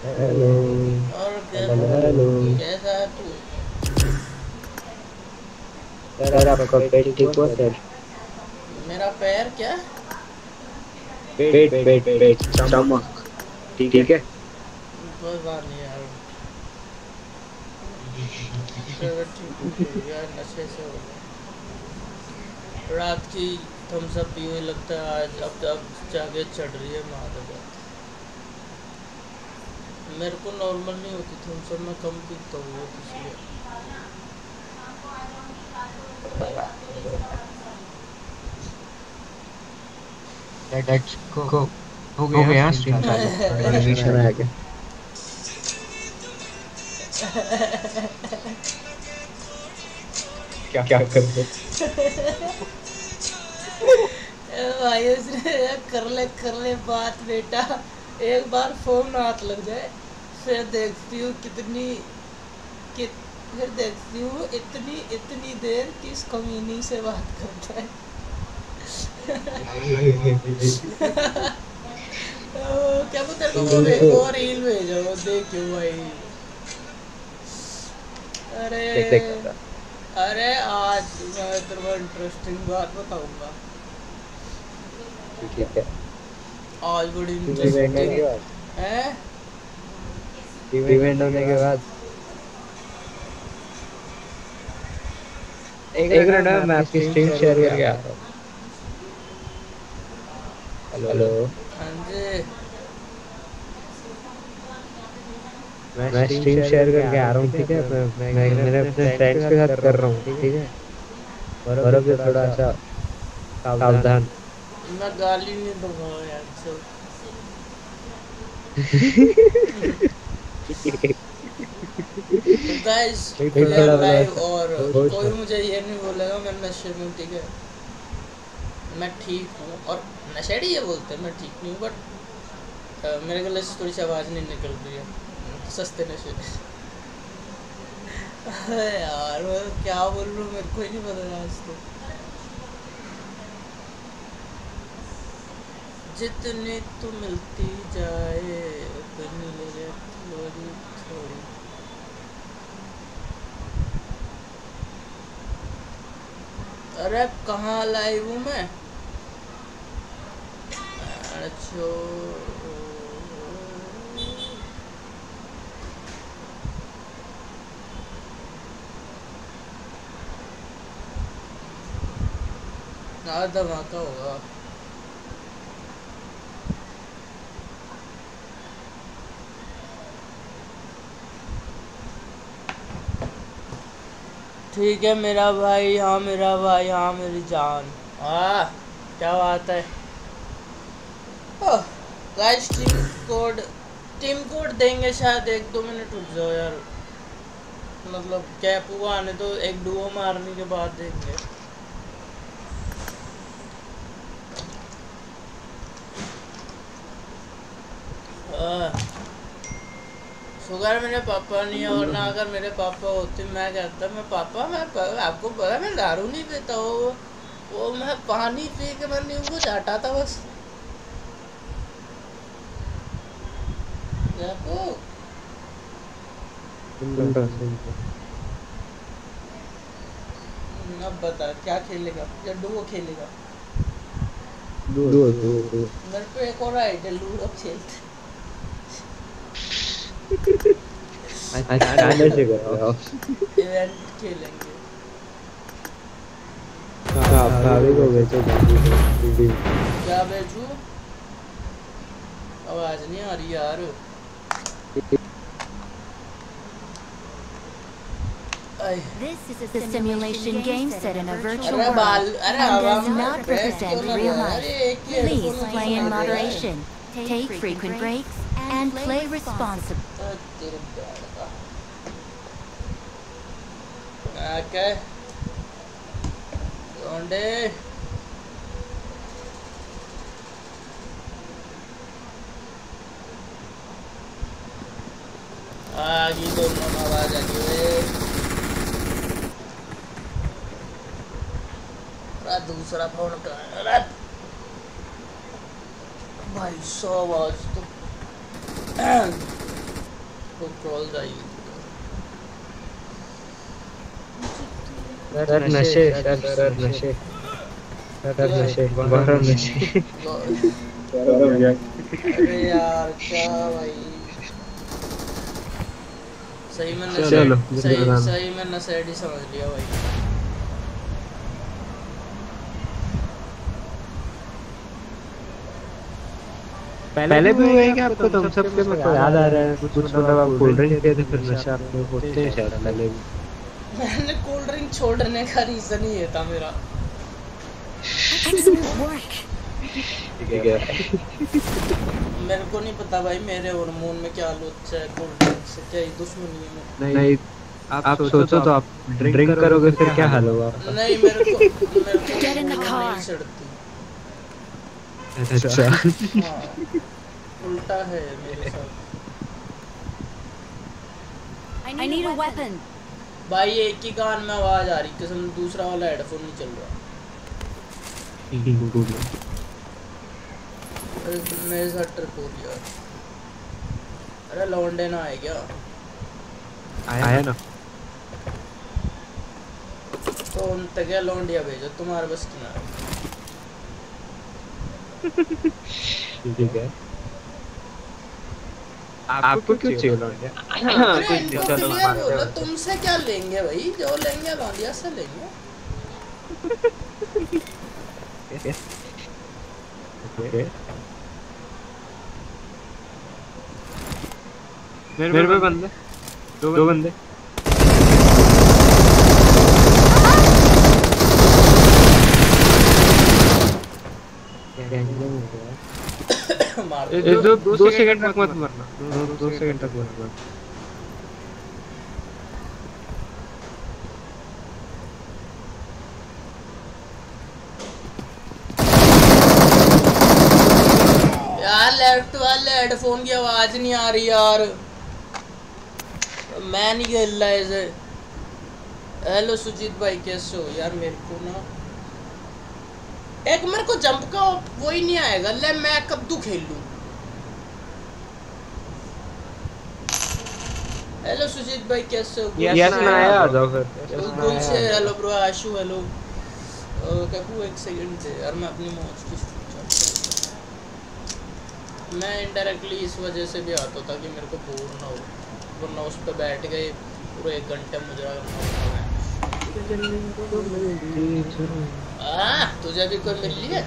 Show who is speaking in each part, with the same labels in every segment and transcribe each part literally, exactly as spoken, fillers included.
Speaker 1: Hello
Speaker 2: और
Speaker 1: hello hello.
Speaker 2: कैसा है तू?
Speaker 1: सर आपका पेट ठीक हुआ सर?
Speaker 2: मेरा पैर क्या?
Speaker 1: पेट पेट पेट स्टमक ठीक है?
Speaker 2: कोई बात नहीं यार, चलो ठीक हो यार, नशे से हो गया। रात की थम्स अप पी हुई लगता है, आज अब अब जाके चढ़ रही है मादक। मेरे को नॉर्मल नहीं होती थम्स अप, मैं कम पीता हूँ इसलिए।
Speaker 1: Let's go. हो गया स्ट्रीम चालू, नोटिफिकेशन आ गया। क्या क्या कर रहे
Speaker 2: ए भाई उसने कर ले कर ले बात बेटा, एक बार फोन हाथ लग जाए फिर देखती हूँ कितनी कि फिर देखती हूँ इतनी इतनी देर किस कमीनी से बात करता है। ओ, क्या वो तेरे को वो एक
Speaker 1: हो?
Speaker 2: और रील भेजा वो देखियो भाई। अरे
Speaker 1: देख देख रहा।
Speaker 2: अरे आज मैं तेरे को इंटरेस्टिंग बात बताऊंगा।
Speaker 1: ठीक है।
Speaker 2: आज बड़ी
Speaker 1: इवेंट होने
Speaker 2: इंटरेस्टिंग
Speaker 1: के बाद
Speaker 2: है।
Speaker 1: इवेंट होने के बाद एक
Speaker 2: एक
Speaker 1: मिनट
Speaker 2: मिनट
Speaker 1: है,
Speaker 2: मैं
Speaker 1: मैं
Speaker 2: आपकी
Speaker 1: आपकी
Speaker 2: स्क्रीन
Speaker 1: स्ट्रीम
Speaker 2: शेयर
Speaker 1: शेयर
Speaker 2: करके
Speaker 1: करके
Speaker 2: आता
Speaker 1: आता
Speaker 2: हूँ।
Speaker 1: हूँ।
Speaker 2: हेलो।
Speaker 1: हेलो।
Speaker 2: हाँ जी।
Speaker 1: मैं
Speaker 2: मैं
Speaker 1: स्ट्रीम
Speaker 2: स्ट्रीम
Speaker 1: शेयर
Speaker 2: शेयर
Speaker 1: करके आ
Speaker 2: करके
Speaker 1: रहा
Speaker 2: आ
Speaker 1: हूँ,
Speaker 2: रहा हूँ,
Speaker 1: ठीक
Speaker 2: ठीक
Speaker 1: है?
Speaker 2: है?
Speaker 1: मैं
Speaker 2: मैं
Speaker 1: मैं
Speaker 2: मैं
Speaker 1: मेरे
Speaker 2: मेरे
Speaker 1: अपने
Speaker 2: अपने
Speaker 1: फ्रेंड्स
Speaker 2: फ्रेंड्स
Speaker 1: के
Speaker 2: के
Speaker 1: साथ
Speaker 2: साथ
Speaker 1: कर
Speaker 2: कर
Speaker 1: रहा
Speaker 2: रहा
Speaker 1: हूँ,
Speaker 2: हूँ, ठीक
Speaker 1: ठीक
Speaker 2: है?
Speaker 1: है? और
Speaker 2: और
Speaker 1: अभी
Speaker 2: अभी
Speaker 1: से थोड़ा
Speaker 2: थोड़ा
Speaker 1: सा
Speaker 2: सा
Speaker 1: सावधान।
Speaker 2: मैं गाली नहीं दूंगा यार चल। तो गाइस
Speaker 1: भाई
Speaker 2: वी आर
Speaker 1: थोड़ा
Speaker 2: लाइव और
Speaker 1: होश
Speaker 2: कोई
Speaker 1: में।
Speaker 2: मुझे ये नहीं बोलेगा मैं नशे में हूँ, ठीक है? मैं ठीक हूँ और नशेड़ी ये बोलते हैं मैं ठीक नहीं हूँ, बट मेरे गले से थोड़ी सी आवाज़ नहीं निकल रही है, सस्ते नशे। अरे यार मैं क्या बोल रहा हूँ मेरे को ही नहीं पता आज तो। जितनी तू मिलती जाए उतनी लगे थोड़ी थोड़ी। अरे कहाँ लाइव हूँ मैं? अच्छा आज धमाका होगा। ठीक है मेरा भाई, हाँ मेरा भाई, हाँ मेरी जान। आ क्या बात है। Guys team code team code देंगे शायद, एक दो मिनट रुक जाओ यार, मतलब कैप हुआ आने तो एक डुओ मारने के बाद देंगे। शुगर मेरे पापा नहीं है, वरना अगर मेरे पापा होते मैं कहता मैं पापा मैं प, आपको पता मैं दारू नहीं पीता, वो वो मैं पानी पी के मैं नींबू चाटा था बस। देखो
Speaker 1: सुन रहा सुन रहा।
Speaker 2: अब बता क्या खेलेगा या डुओ खेलेगा?
Speaker 1: दो
Speaker 2: दो
Speaker 1: दो
Speaker 2: दो
Speaker 1: दो।
Speaker 2: मेरे पे एक और आइडिया, लूडो खेलते।
Speaker 1: आज क्या नशे कर रहे हो आप?
Speaker 2: इवेंट खेलेंगे।
Speaker 1: हाँ, भाभी को बेचो भाभी को टीवी।
Speaker 2: क्या बेचूं? आवाज नहीं आ रही यार।
Speaker 3: This is a simulation game set in a virtual
Speaker 2: अरे बाल
Speaker 3: world
Speaker 2: अरे
Speaker 3: and
Speaker 2: हवा
Speaker 3: does
Speaker 2: में
Speaker 3: not
Speaker 2: बैठ क्यों
Speaker 3: represent
Speaker 2: ना
Speaker 3: real
Speaker 2: रहा है?
Speaker 3: life.
Speaker 2: अरे एक ही
Speaker 3: Please
Speaker 2: हेडफोन
Speaker 3: play in
Speaker 2: सुना दे यार।
Speaker 3: moderation, take frequent breaks, and play responsibly.
Speaker 2: तेरे बैड का क्या लौंडे। आ गई दोनों में आवाज आ गई वे। अरे दूसरा फोन का अरे भाई सौ आवाज तो को कॉल जाएगी।
Speaker 1: सर नशे सर सर नशे सर नशे बारह नशे।
Speaker 2: अरे यार क्या भाई, सही में नशे,
Speaker 1: चलो
Speaker 2: सही सही में नशेड़ी समझ लिया भाई।
Speaker 1: पहले भी हुआ है कि आपको तुम सबके मेरे को याद आ रहा है कुछ मतलब आप कोल्ड ड्रिंक पिए थे फिर नशा आप लोग होते हैं शायद पहले भी।
Speaker 2: मैंने कोल्ड ड्रिंक छोड़ने का रीजन ही ये था मेरा।
Speaker 1: ठीक है
Speaker 2: मेरे को नहीं पता भाई मेरे हार्मोन में क्या लोचा है, कोल्ड ड्रिंक से क्या ही दुश्मनी है।
Speaker 1: नहीं आप सोचो तो आप ड्रिंक करोगे फिर क्या हाल होगा आपका?
Speaker 2: नहीं मेरे को मेरे को नहीं चढ़ती।
Speaker 1: अच्छा
Speaker 2: हाँ, उल्टा है मेरे साथ।
Speaker 3: I need a weapon.
Speaker 2: भाई एक ही कान में आवाज आ रही कसम, दूसरा वाला हेडफोन नहीं चल रहा। मेरे साथ ट्रिप हो गया। अरे लौंडे ना आए क्या?
Speaker 1: आया ना
Speaker 2: तो उन तक क्या लौंडिया भेजो, तुम्हारे बस की ना।
Speaker 1: ठीक है आपको क्यों चाहिए लौंडिया?
Speaker 2: कुछ नहीं चलो बोलो तुमसे क्या लेंगे भाई, जो लेंगे लौंडिया से लेंगे।
Speaker 1: ओके मेरे पे बंदे दो दो बंदे
Speaker 2: मार
Speaker 1: दो दो सेकंड तक मत मरना, दो दो सेकंड तक मत मरना।
Speaker 2: यार लेफ्ट वाले हेडफोन की आवाज नहीं आ रही यार, मैं नहीं खेल रहा ऐसे। हेलो सुजीत भाई कैसे हो यार? मेरे को ना एक मेरे को जंप का वो ही नहीं आएगा। ले मैं कद्दू खेल लूं। हेलो सुजीत भाई कैसे हो?
Speaker 1: यस ना आया आ जाओ फिर।
Speaker 2: गुल से हेलो ब्रो आशु हेलो। काकू एक सेकंड दे यार, मैं अपनी मौज की मैं इनडायरेक्टली इस वजह से भी आता था कि मेरे को बोर ना हो, वरना उस पे बैठ गए पूरे एक घंटे मुझे करना हाँ तुझे भी कोई मिल लिया?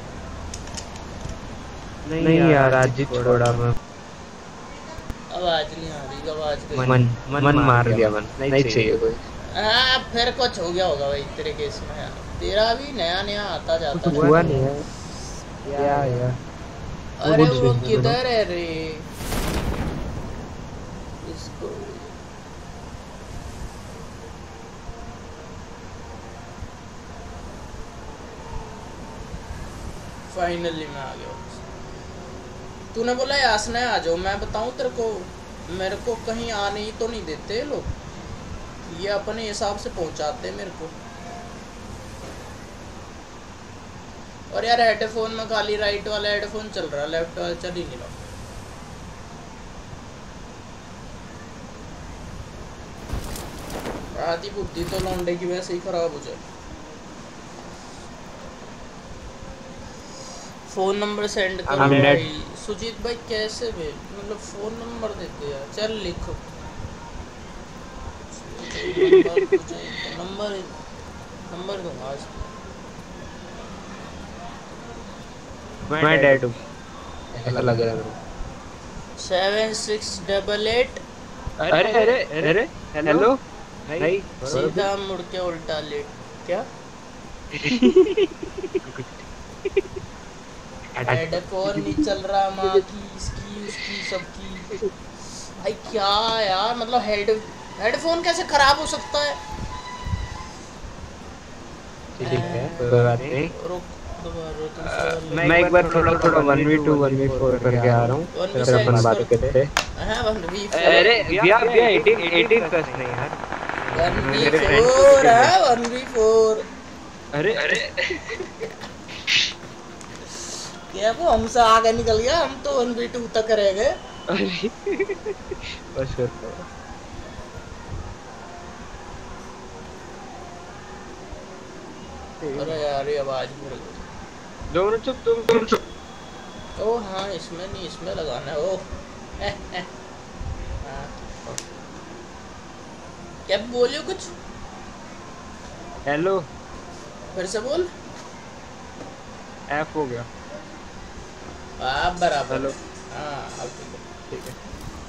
Speaker 1: नहीं यार आज ही छोड़ा मैं।
Speaker 2: आवाज नहीं आ रही, आवाज
Speaker 1: मन मन मार दिया मन, नहीं चाहिए कोई।
Speaker 2: हाँ फिर कुछ हो गया होगा भाई तेरे केस में यार, तेरा भी नया नया आता जाता है।
Speaker 1: हुआ नहीं है क्या यार?
Speaker 2: अरे वो किधर है रे? इसको फाइनली मैं आ गया। तूने बोला यासना आ जाओ, मैं बताऊं तेरे को, मेरे को कहीं आने ही तो नहीं देते लोग, ये अपने हिसाब से पहुंचाते मेरे को। और यार हेडफोन में खाली राइट वाला हेडफोन चल रहा, लेफ्ट वाला चल ही नहीं रहा। आधी बुद्धि तो लौंडे की वैसे ही खराब हो जाए। फोन नंबर सेंड करो भाई। सुजीत भाई कैसे भी मतलब फोन नंबर देते यार, चल लिखो नंबर नंबर दूंगा आज।
Speaker 1: मैं डेड हूँ ऐसा लग रहा है मेरे को।
Speaker 2: Seven six double eight.
Speaker 1: अरे अरे अरे हेलो भाई
Speaker 2: सीधा मुड़ के उल्टा लेट क्या? हेडफोन नहीं चल रहा माँ की इसकी उसकी सबकी। भाई क्या यार मतलब हेड हेडफोन कैसे खराब हो सकता है?
Speaker 1: ठीक है कोई बात नहीं।
Speaker 2: रुक
Speaker 1: मैं एक बार थोड़ा थोड़ा one v two one v four करके आ रहा हूँ, फिर अपन बात करते हैं। अरे भैया भैया एटीन एटीन प्लस नहीं यार,
Speaker 2: वन वी फोर है वन वी फोर।
Speaker 1: अरे अरे
Speaker 2: क्या वो हमसे आगे निकल गया, हम तो वन वी टू तक रह गए।
Speaker 1: अरे बस करता हूँ।
Speaker 2: अरे यार ये आवाज मेरे
Speaker 1: दोनों चुप तुम तुम चुप।
Speaker 2: ओ हाँ इसमें नहीं इसमें लगाना है। ओ ए, ए, हाँ। क्या बोलियो कुछ?
Speaker 1: हेलो
Speaker 2: फिर से बोल।
Speaker 1: एफ हो गया।
Speaker 2: आप बराबर।
Speaker 1: हेलो
Speaker 2: हाँ अब ठीक है।
Speaker 1: ठीक है।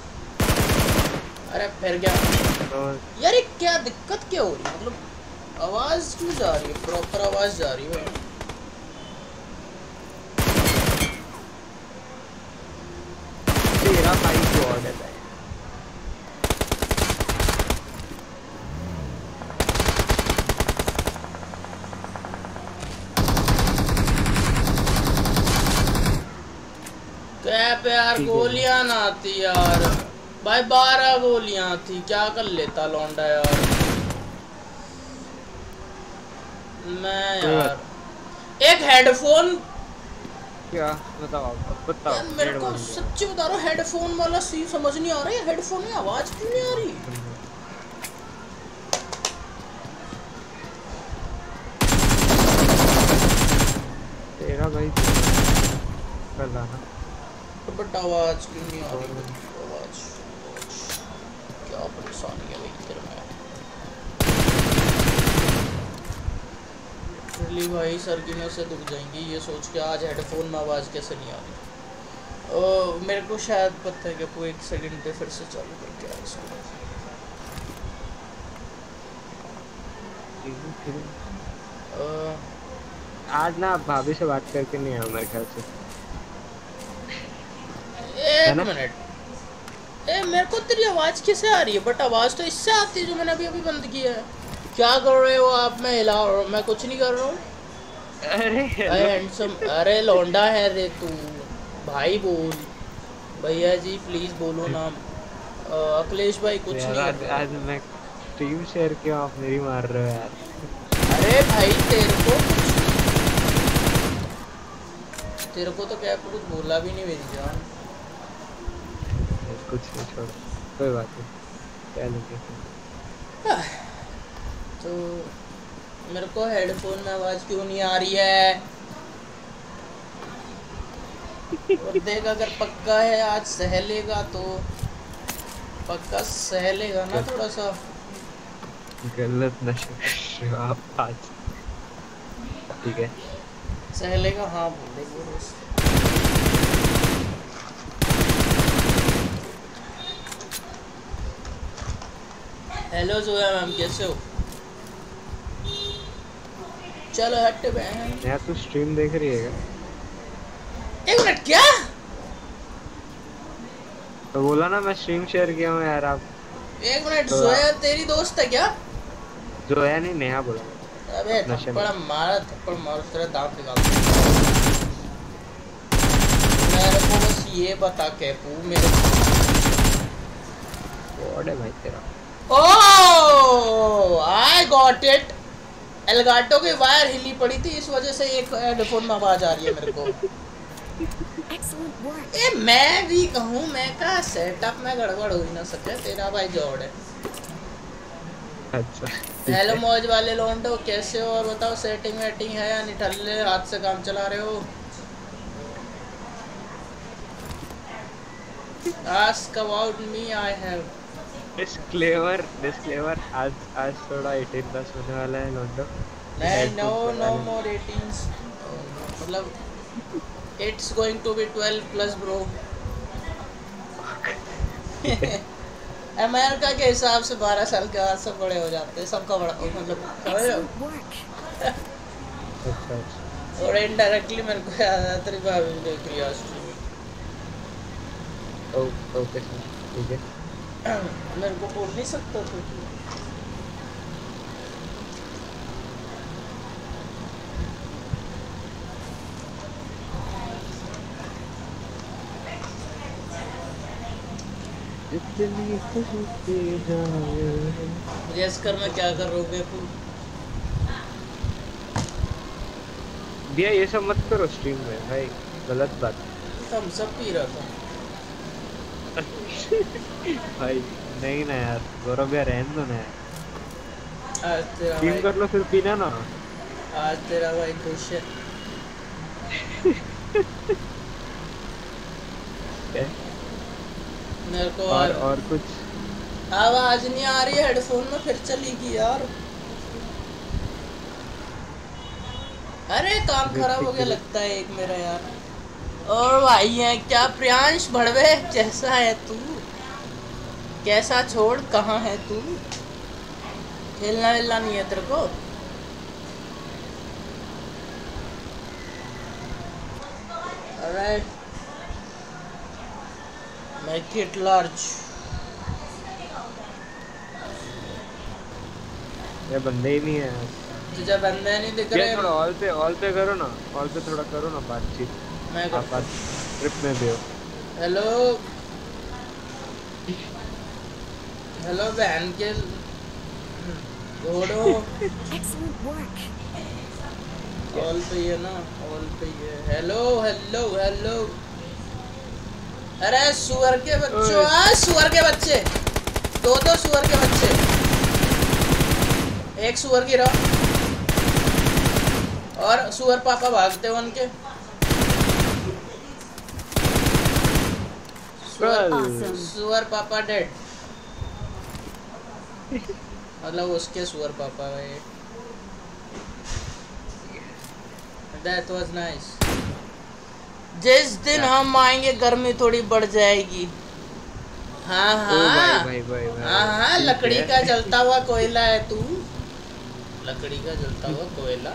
Speaker 2: अरे फिर क्या
Speaker 1: तो
Speaker 2: यार ये क्या दिक्कत क्या हो रही है? मतलब आवाज क्यों जा रही है? प्रॉपर आवाज जा रही है।
Speaker 1: तेरा भाई गॉड है।
Speaker 2: कैप यार गोलियां ना आती यार भाई। बारह गोलियां थी क्या कर लेता लौंडा यार। मैं यार एक हेडफोन
Speaker 1: क्या बताओ आप बताओ।
Speaker 2: यार मेरे को सच्ची बता रहा हूँ हेडफोन वाला सी समझ नहीं आ रहा है। हेडफोन में आवाज क्यों नहीं आ रही?
Speaker 1: तेरा भाई कर लाना।
Speaker 2: बट आवाज क्यों नहीं आ रही? आवाज क्या परेशानी है भाई तेरे में? लिटरली भाई सर की नसें दुख जाएंगी ये सोच के आज हेडफोन में आवाज कैसे नहीं आ रही। ओ, मेरे को शायद पता है कि वो एक सेकंड पे फिर से चालू करके आ इसको।
Speaker 1: आज ना भाभी से बात करके नहीं आया मेरे ख्याल से।
Speaker 2: एक मिनट ए मेरे को तेरी आवाज कैसे आ रही है? बट आवाज तो इससे आती है जो मैंने अभी अभी बंद किया है। क्या कर रहे हो आप? मैं हिला रहा हूँ। मैं कुछ नहीं कर रहा हूँ।
Speaker 1: अरे
Speaker 2: हैंडसम अरे लौंडा है रे तू भाई बोल। भैया जी प्लीज बोलो ना। अखिलेश भाई कुछ नहीं
Speaker 1: आज, आज मैं स्ट्रीम शेयर किया आप मेरी मार रहे हो यार।
Speaker 2: अरे भाई तेरे को तेरे को तो क्या कुछ बोला भी नहीं मेरी जान।
Speaker 1: कुछ नहीं छोड़ कोई बात नहीं क्या लेंगे।
Speaker 2: तो मेरे को हेडफोन में आवाज क्यों नहीं आ रही है? और देख अगर पक्का है आज सह लेगा तो पक्का सह लेगा ना थोड़ा सा।
Speaker 1: गलत नशा कर रहे हो आप आज। ठीक है
Speaker 2: सह लेगा। हाँ बोले बोलो। हेलो जोया मैम कैसे हो? चलो हट बहन।
Speaker 1: यार तू स्ट्रीम देख रही है क्या?
Speaker 2: एक मिनट क्या?
Speaker 1: तो बोला ना मैं स्ट्रीम शेयर किया हूँ यार आप।
Speaker 2: एक मिनट तो जोया तेरी दोस्त है क्या?
Speaker 1: जोया नहीं नेहा बोला।
Speaker 2: अबे थप्पड़ मारा थप्पड़ मार तेरा दांत निकाल दूंगा। मेरे को बस ये बता कैपू मेरे
Speaker 1: गॉड है भाई तेरा।
Speaker 2: Oh I got it. Elgato की वायर हिली पड़ी थी इस वजह से एक हेडफोन में आवाज आ रही है मेरे को। ए मैं भी कहूँ मैं का सेटअप में गड़बड़ हो ही ना सके। तेरा भाई जॉर्ड है।
Speaker 1: अच्छा
Speaker 2: हेलो मौज वाले लौंडो कैसे हो? और बताओ सेटिंग वेटिंग है या निठल्ले हाथ से काम चला रहे हो? Ask about me I have
Speaker 1: disclaimer disclaimer आज आज थोड़ा अठारह प्लस होने वाला है लौंडो।
Speaker 2: नहीं नो नो मोर एटीन मतलब it's going to be twelve plus bro. America के हिसाब से बारह साल के बाद सब बड़े हो जाते हैं। सबका बड़ा मतलब
Speaker 1: अच्छा अच्छा।
Speaker 2: और इनडायरेक्टली मेरे को याद आता तेरी भाभी देख रही है स्ट्रीम।
Speaker 1: ओके ठीक है।
Speaker 2: मेरे को बोल नहीं सकता तो
Speaker 1: इतनी खुशी के जाए।
Speaker 2: यस कर मैं क्या कर रहा हूँ बेपू?
Speaker 1: भैया ये सब मत करो स्ट्रीम में भाई गलत बात।
Speaker 2: हम सब पी रहा था।
Speaker 1: भाई नहीं ना यार, गौरव यार रहने दो ना यार।
Speaker 2: आज तेरा
Speaker 1: टीम
Speaker 2: भाई
Speaker 1: कर लो फिर पीना ना।
Speaker 2: आज तेरा भाई खुश है। मेरे को
Speaker 1: और और कुछ
Speaker 2: आवाज नहीं आ रही है हेडफोन में, फिर चलेगी यार। अरे काम खराब हो गया लगता है एक मेरा यार। और भाई है क्या प्रियांश भड़वे, कैसा है तू? कैसा छोड़, कहाँ है तू? खेलना वेलना नहीं है तेरे को? Alright, make it large.
Speaker 1: ये बंदे ही नहीं है।
Speaker 2: तुझे बंदे नहीं दिख रहे?
Speaker 1: थोड़ा ऑल पे ऑल पे करो ना, ऑल पे थोड़ा करो ना बातचीत।
Speaker 2: मैं
Speaker 1: आप आज ट्रिप में भी हो।
Speaker 2: हेलो हेलो बहन के घोड़ो।
Speaker 3: Excellent work.
Speaker 2: ऑल पे ही है ना, ऑल पे ही है। Hello hello hello. अरे सुअर के बच्चों, आ सुअर के बच्चे, दो दो सुअर के बच्चे, एक सुअर गिरा और सुअर पापा भागते हैं उनके। सुअर, सुअर पापा डेड, मतलब उसके सुअर पापा है। That was nice. जिस दिन हम आएंगे गर्मी थोड़ी बढ़ जाएगी। हाँ हाँ
Speaker 1: भाई, भाई, भाई,
Speaker 2: हाँ हाँ, लकड़ी का जलता हुआ कोयला है तू, लकड़ी का जलता हुआ कोयला।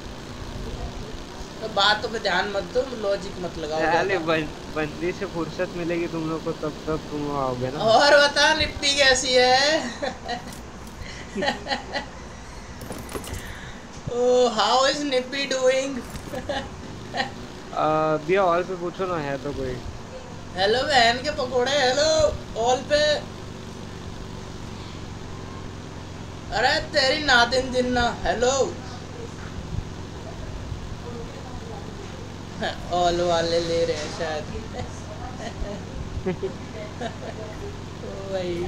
Speaker 2: तो बातों पे ध्यान मत दो, लॉजिक मत लगाओ।
Speaker 1: अरे बंदी से फुर्सत मिलेगी तुम लोग को तब तब तुम आओगे ना।
Speaker 2: और बता निप्पी कैसी है? Oh, how is Nippy doing?
Speaker 1: भैया ऑल पे पूछो ना, है तो कोई।
Speaker 2: हेलो बहन के पकोड़े, हेलो ऑल पे। अरे तेरी नादिन जिन्ना, हेलो। ऑल वाले ले रहे हैं शायद। ओ भाई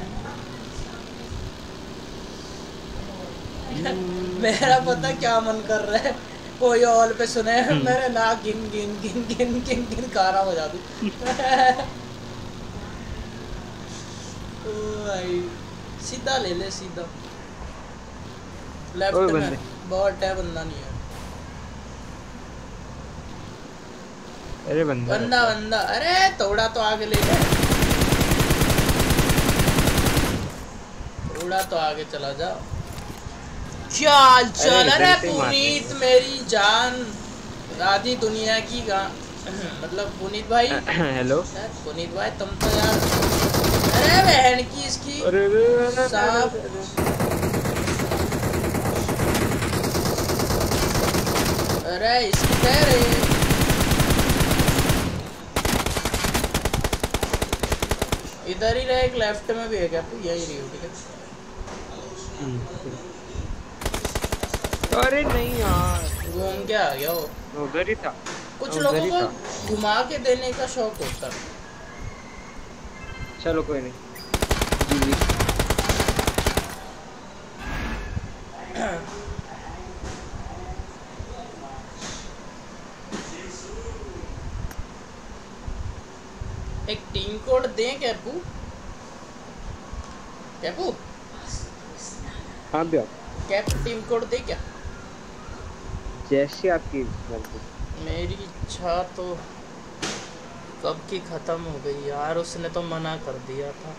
Speaker 2: मेरा पता क्या मन कर रहा है, कोई ऑल पे सुने मेरे ना गिन गिन गिन गिन गिन गिन गाना बजा दूं। ओ भाई सीधा ले ले, सीधा लेफ्ट में बहुत है, बंदा नहीं है।
Speaker 1: अरे बंदा
Speaker 2: बंदा बंदा, अरे थोड़ा तो आगे ले ले, थोड़ा तो आगे चला जाओ। चल चल। अरे पुनीत मेरी जान, आधी दुनिया की गा मतलब पुनीत भाई।
Speaker 1: हेलो
Speaker 2: पुनीत भाई तुम तो यार, अरे बहन की इसकी सांप। अरे इसकी कह रही इधर ही रहे, एक लेफ्ट में भी है क्या? तू यही रही हो, ठीक है।
Speaker 1: अरे नहीं यार,
Speaker 2: घूम के आ गया वो,
Speaker 1: उधर ही था।
Speaker 2: कुछ लोगों को घुमा के देने का शौक होता है।
Speaker 1: चलो कोई नहीं।
Speaker 2: एक टीम कोड दें कैपू? कैपू
Speaker 1: हाँ भैया,
Speaker 2: कैप टीम कोड दे क्या?
Speaker 1: जैसी आपकी मर्जी।
Speaker 2: मेरी इच्छा तो कब की खत्म हो गई यार, उसने तो मना कर दिया था।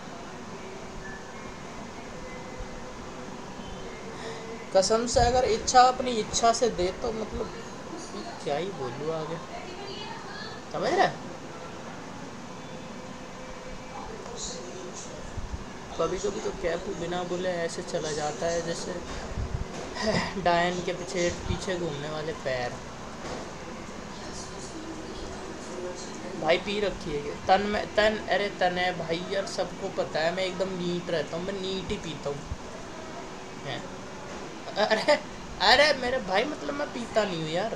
Speaker 2: कसम से अगर इच्छा अपनी इच्छा से दे तो मतलब क्या ही बोलूँ आगे, समझ रहा है? कभी कभी तो कैपू बिना बोले ऐसे चला जाता है जैसे डायन के पीछे पीछे घूमने वाले पैर। भाई पी रखी है तन में तन, अरे तन है भाई यार, सबको पता है मैं एकदम नीट रहता हूँ, मैं नीट ही पीता हूँ। अरे अरे मेरे भाई मतलब मैं पीता नहीं हूँ यार,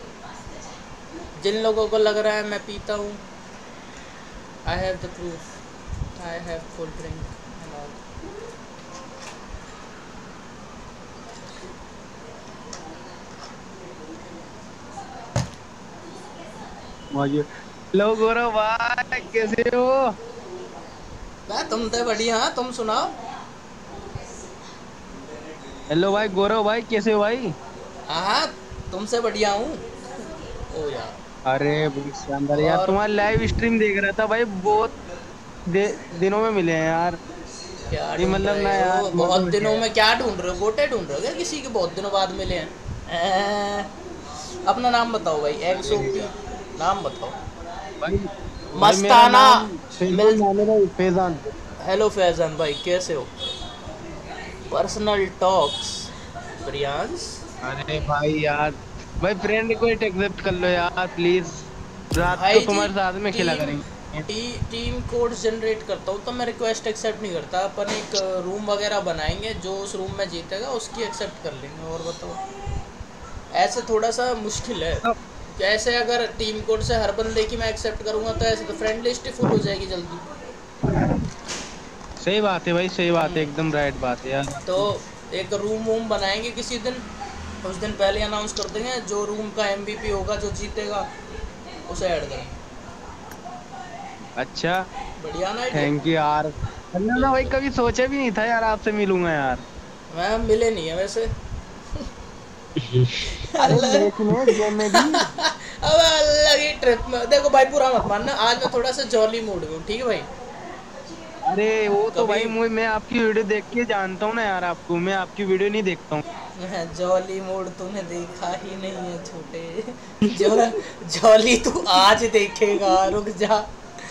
Speaker 2: जिन लोगों को लग रहा है मैं पीता हूँ, I have the proof. I have full drink and all.
Speaker 4: हेलो गौरव भाई कैसे हो?
Speaker 2: मैं तुम तो बढ़िया, तुम सुनाओ।
Speaker 4: हेलो भाई गौरव भाई कैसे हो भाई?
Speaker 2: हाँ तुमसे बढ़िया हूँ। ओ यार
Speaker 4: अरे बहुत शानदार यार,
Speaker 2: और
Speaker 4: तुम्हारी लाइव स्ट्रीम देख रहा था भाई, बहुत दे, दिनों में मिले हैं यार।
Speaker 2: क्या
Speaker 4: ये
Speaker 2: ढूंढ
Speaker 4: मतलब
Speaker 2: रहे
Speaker 4: ना यार
Speaker 2: हो?
Speaker 4: मजा
Speaker 2: बहुत
Speaker 4: हो
Speaker 2: दिनों
Speaker 4: गया।
Speaker 2: में क्या ढूंढ रहे हो? गोटे ढूंढ रहे हो क्या किसी के बहुत दिनों बाद मिले हैं? ए, अपना नाम बताओ भाई, एक्स ओ पी नाम बताओ।
Speaker 4: भाई भाई मेरा
Speaker 2: मस्ताना
Speaker 4: नाम फैजान
Speaker 2: मिल।
Speaker 4: नाम है भाई, फैजान।
Speaker 2: हेलो फैजान भाई कैसे हो? Personal talks Priyansh.
Speaker 4: अरे भाई यार, भाई फ्रेंड रिक्वेस्ट एक्सेप्ट कर लो यार प्लीज, रात को
Speaker 2: भाई जी
Speaker 4: तुम्हारे साथ में खेला
Speaker 2: टीम
Speaker 4: करेंगे।
Speaker 2: टी, टीम कोड जनरेट करता हूँ तो मैं रिक्वेस्ट एक्सेप्ट नहीं करता। अपन एक रूम वगैरह बनाएंगे, जो उस रूम में जीतेगा उसकी एक्सेप्ट कर लेंगे। और बताओ, ऐसे थोड़ा सा मुश्किल है। कैसे अगर टीम कोड से हर बंदे की मैं एक्सेप्ट करूँगा तो ऐसे तो फ्रेंड लिस्ट ही फुल हो जाएगी जल्दी।
Speaker 4: सही बात है भाई, सही बात है, एकदम राइट बात है यार।
Speaker 2: तो एक रूम वूम बनाएंगे किसी दिन, उस दिन पहले अनाउंस कर देंगे, जो रूम का एमवीपी होगा जो जीतेगा उसे ऐड करेंगे।
Speaker 4: अच्छा
Speaker 2: बढ़िया ना आइडिया?
Speaker 4: थैंक यू यार। ना भाई कभी सोचा भी नहीं था यार आपसे मिलूंगा यार।
Speaker 2: मैं मिले नहीं है वैसे।
Speaker 4: अरे
Speaker 2: अल्लाह
Speaker 4: मैच में गेम में भी।
Speaker 2: अब अलग ही ट्रिप में देखो भाई, पूरा मत मानना, आज मैं थोड़ा सा जॉली मूड में हूँ, ठीक है भाई?
Speaker 4: अरे वो तो
Speaker 2: कभी
Speaker 4: भाई मुझे, मैं आपकी वीडियो देख के जानता हूँ ना यार आपको, मैं आपकी वीडियो नहीं देखता हूँ।
Speaker 2: जॉली मूड तूने देखा ही नहीं है छोटे। जो जॉली तू आज देखेगा, रुक जा।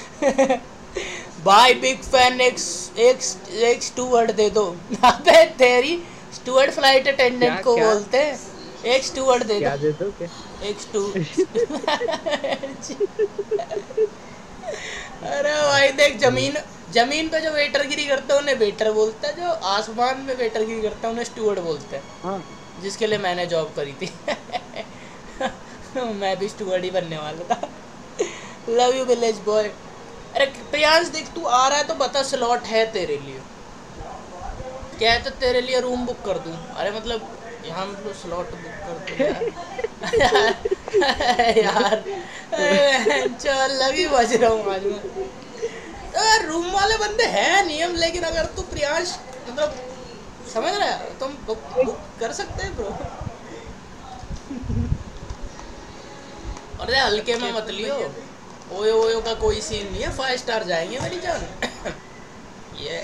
Speaker 2: Bye big fan X X एक स्टूवर्ड दे दो। अबे तेरी स्टूवर्ड फ्लाइट अटेंडेंट को
Speaker 1: क्या?
Speaker 2: बोलते हैं, एक स्टूवर्ड दे
Speaker 1: क्या
Speaker 2: दो।
Speaker 1: दे दो क्या?
Speaker 2: एक स्टू अरे भाई देख, जमीन जमीन पे जो वेटरगिरी करते हैं उन्हें वेटर बोलते हैं, जो आसमान में वेटरगिरी करते हैं उन्हें स्टूवर्ड बोलते हैं।
Speaker 4: हाँ।
Speaker 2: जिसके लिए मैंने जॉब करी थी। मैं भी स्टूवर्ड ही बनने वाला था। Love you village boy. अरे प्रियांश देख, तू आ रहा है तो बता, स्लॉट है तेरे लिए क्या है? तो तेरे लिए रूम बुक कर दूं? अरे मतलब यहाँ मतलब स्लॉट बुक कर दूं यार। यार चल लगी बज रहा हूँ आज मैं तो यार। रूम वाले बंदे हैं नियम, लेकिन अगर तू प्रियांश मतलब समझ रहा है, तुम बुक, बुक कर सकते हैं ब्रो। और हल्के में मत लियो, ओयो ओयो का कोई सीन नहीं है, फाइव स्टार जाएंगे मेरी जान। ये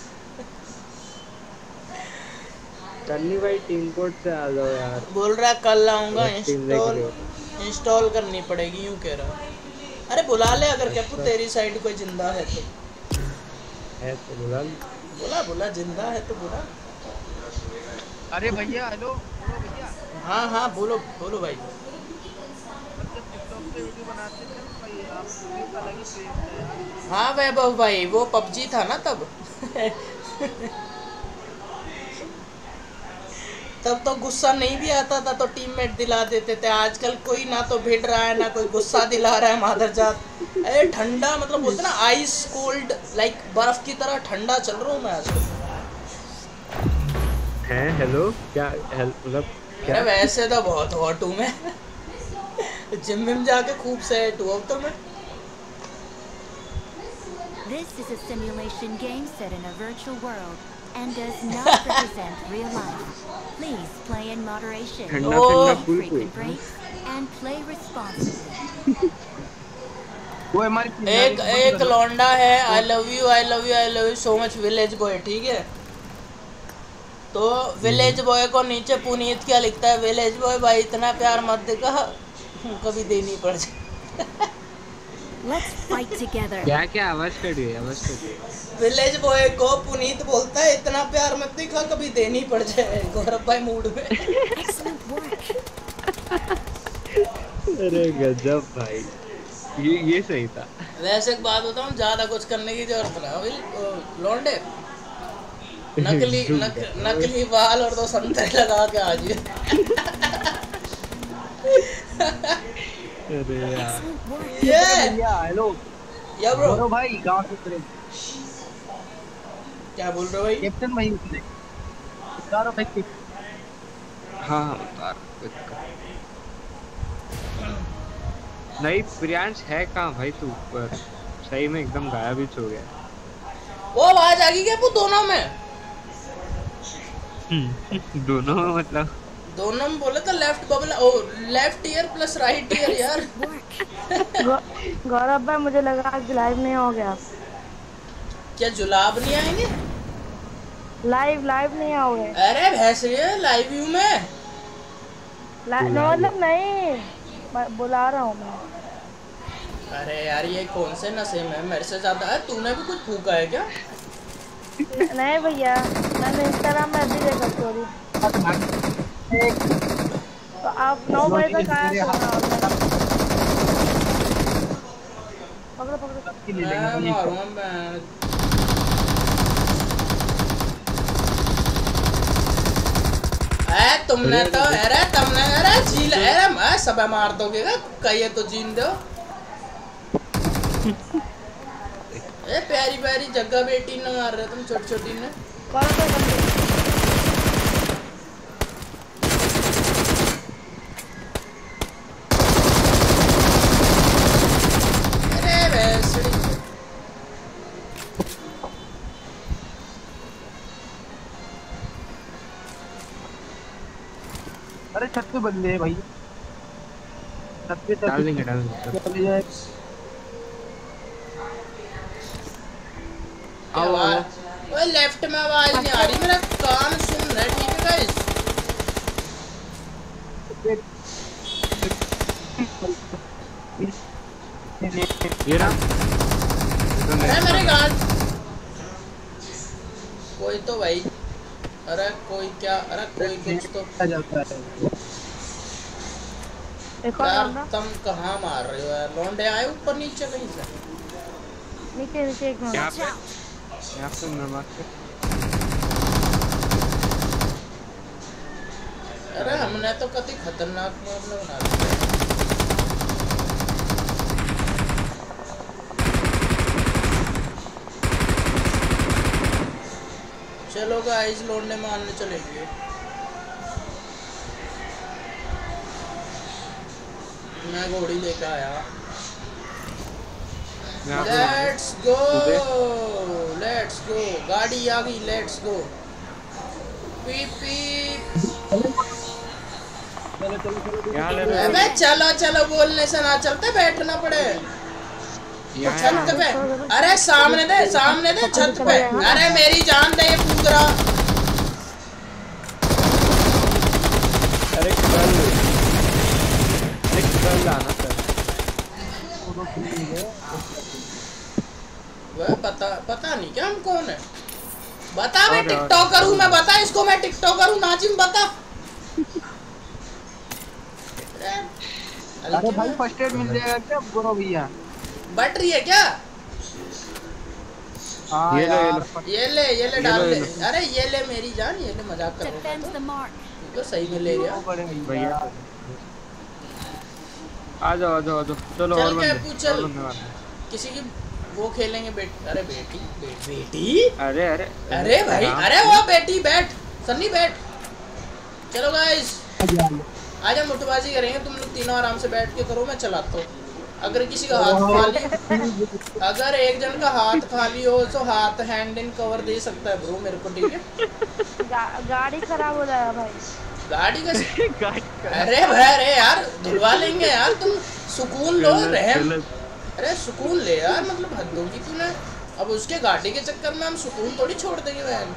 Speaker 1: सन्नी भाई टीम कोड से आ जाओ यार।
Speaker 2: बोल रहा कल आऊंगा,
Speaker 1: टीम देख
Speaker 2: इंस्टॉल
Speaker 1: लियो।
Speaker 2: इंस्टॉल करनी पड़ेगी यूं कह रहा। अरे बुला ले अगर कैपू तेरी साइड कोई जिंदा है तो।
Speaker 1: है तो बुला लो।
Speaker 2: बुला बुला, जिंदा है तो बुला।
Speaker 4: अरे भैया हेलो बोलो भैया।
Speaker 2: हाँ हाँ बोलो बोलो भाई।
Speaker 4: मतलब टिकटॉक पे वीडियो बनाते थे ना भाई आप, वीडियो का अलग ही क्रेज है यार।
Speaker 2: हाँ वैभव भाई, वो पबजी था ना तब। तब तो गुस्सा नहीं भी आता था तो टीममेट दिला देते थे। आजकल कोई ना तो भिड़ रहा है ना कोई गुस्सा दिला रहा है मादरजात। अरे ठंडा मतलब बोलते ना आइस कोल्ड, लाइक बर्फ की तरह ठंडा चल रहा हूँ मैं आजकल।
Speaker 1: हैं हेलो क्या मतलब क्या?
Speaker 2: अरे वैसे तो बहुत हॉट हूँ मैं। जिम विम जाके खूब सेट हुआ तो मैं।
Speaker 3: This is a simulation game set in a virtual world and does not represent real life. Please play in moderation,
Speaker 1: ठंडा
Speaker 2: Oh.
Speaker 1: ठंडा
Speaker 3: take
Speaker 1: full
Speaker 3: frequent breaks, and play responsibly.
Speaker 4: वो हमारी
Speaker 2: एक एक लौंडा है, I love you I love you I love you so much village boy, ठीक है? तो विलेज बॉय को नीचे पुनीत क्या लिखता है, विलेज बॉय भाई इतना प्यार मत दिखा, कभी देनी पड़ जाए।
Speaker 3: Let's fight together.
Speaker 1: क्या क्या आवाज कट गई, आवाज कट गई।
Speaker 2: विलेज बॉय को पुनीत बोलता है इतना प्यार मत दिखा, कभी देनी पड़ जाए। गौरव भाई मूड में।
Speaker 3: Excellent work.
Speaker 1: अरे गजब भाई, ये ये सही था।
Speaker 2: वैसे एक बात बताऊं, ज्यादा कुछ करने की जरूरत ना विल लौंडे, नकली नक, नकली बाल और दो संतरे लगा के आ जाइए।
Speaker 1: अरे यार
Speaker 3: Excellent work.
Speaker 2: ये
Speaker 4: भैया हेलो
Speaker 2: या ब्रो
Speaker 4: बोलो भाई गाँव से तेरे।
Speaker 2: क्या बोल रहे हो भाई?
Speaker 4: कैप्टन भाई उतारो भाई।
Speaker 1: हाँ उतार। नहीं प्रियांश है कहाँ भाई तू? पर सही में एकदम गायब ही हो गया।
Speaker 2: वो आवाज आ गई क्या वो दोनों में?
Speaker 1: दोनों में मतलब
Speaker 2: दोनों में बोले तो left bubble oh left ear plus right ear यार।
Speaker 5: गौरव भाई मुझे लगा आज लाइव नहीं हो गया।
Speaker 2: क्या जुलाब नहीं आएंगे?
Speaker 5: लाइव लाइव नहीं आओगे?
Speaker 2: अरे भैंसिया लाइव व्यू में
Speaker 5: मतलब नहीं बुला रहा हूँ मैं।
Speaker 2: अरे यार ये कौन से नशे में मेरे से ज्यादा है? तूने भी कुछ फूका है क्या?
Speaker 5: नहीं भैया मैंने इंस्टाग्राम में अभी देखा स्टोरी। तो आप नौ बजे तक आया पकड़ो पकड़ो।
Speaker 2: मैं मारूंगा मैं। ए तुमने तो अरे तुमने अरे झील अरे मैं सब मार दोगे क्या? कहिए तो जीन दो। ए प्यारी प्यारी जगह बेटी न मार रहे तुम छोटी छोटी ने। अरे भैंसड़ी
Speaker 4: अरे छत पे बंदे हैं भाई। छत पे
Speaker 1: डाल देंगे डाल देंगे।
Speaker 2: आवाज ओए लेफ्ट में आवाज नहीं आ रही मेरा कान सुन रहा है। ठीक है गाइस
Speaker 1: ये ना
Speaker 2: अरे मेरे गान कोई तो भाई। अरे कोई क्या? अरे कोई कुछ तो
Speaker 4: जाता है।
Speaker 2: यार तुम कहाँ मार रहे हो यार? लौंडे आए ऊपर नीचे कहीं से?
Speaker 5: नीचे नीचे एक मिनट।
Speaker 1: यहाँ पे यहाँ पे नमाज पे।
Speaker 2: अरे हमने तो कति खतरनाक मामला बना दिया। चलो गाइस लौंडे मारने चलेंगे। मैं घोड़ी लेकर आया। लेट्स गो लेट्स गो गाड़ी आ गई। Let's go peep peep. अबे चलो चलो बोलने से ना चलते बैठना पड़े छत पे। अरे सामने दे सामने दे छत पे। अरे मेरी जान दे ये पूतरा।
Speaker 1: अरे कल एक कल आना सर।
Speaker 2: वह पता पता नहीं क्या हम कौन है? बता मैं टिकटॉकर हूँ मैं। बता इसको मैं टिकटॉकर हूँ। नाजिम बता।
Speaker 4: अरे भाई फर्स्ट एड मिल जाएगा क्या बोलो भैया?
Speaker 2: बट रही है क्या?
Speaker 4: हाँ
Speaker 1: ये ले
Speaker 2: ये ले ये ले डाल दे। अरे ये ले मेरी जान। ये ले मजाक कर रहा हूँ तो सही में ले रहा
Speaker 1: भैया। आ जाओ आ जाओ आ जाओ। चलो और
Speaker 2: बंदे चल किसी की वो खेलेंगे। बेट अरे बेटी बेट बेटी।
Speaker 1: अरे अरे
Speaker 2: अरे भाई अरे वो बेटी बैठ सन्नी बैठ। चलो गाइस आज हम मुठ्ठीबाजी करेंगे। तुम लोग तीनों आराम से बैठ के करो। मैं चलाता हूँ। अगर किसी का हाथ खाली अगर एक जन का हाथ खाली हो तो हाथ हैंड इन कवर दे सकता है ब्रो मेरे को। ठीक है
Speaker 5: गा, गाड़ी खराब हो जाएगा भाई।
Speaker 2: गाड़ी का अरे भाई अरे यार धुलवा लेंगे यार। तुम सुकून लो रहम। अरे सुकून ले यार मतलब हद होगी तूने। अब उसके गाड़ी के चक्कर में हम सुकून थोड़ी छोड़ देंगे बहन।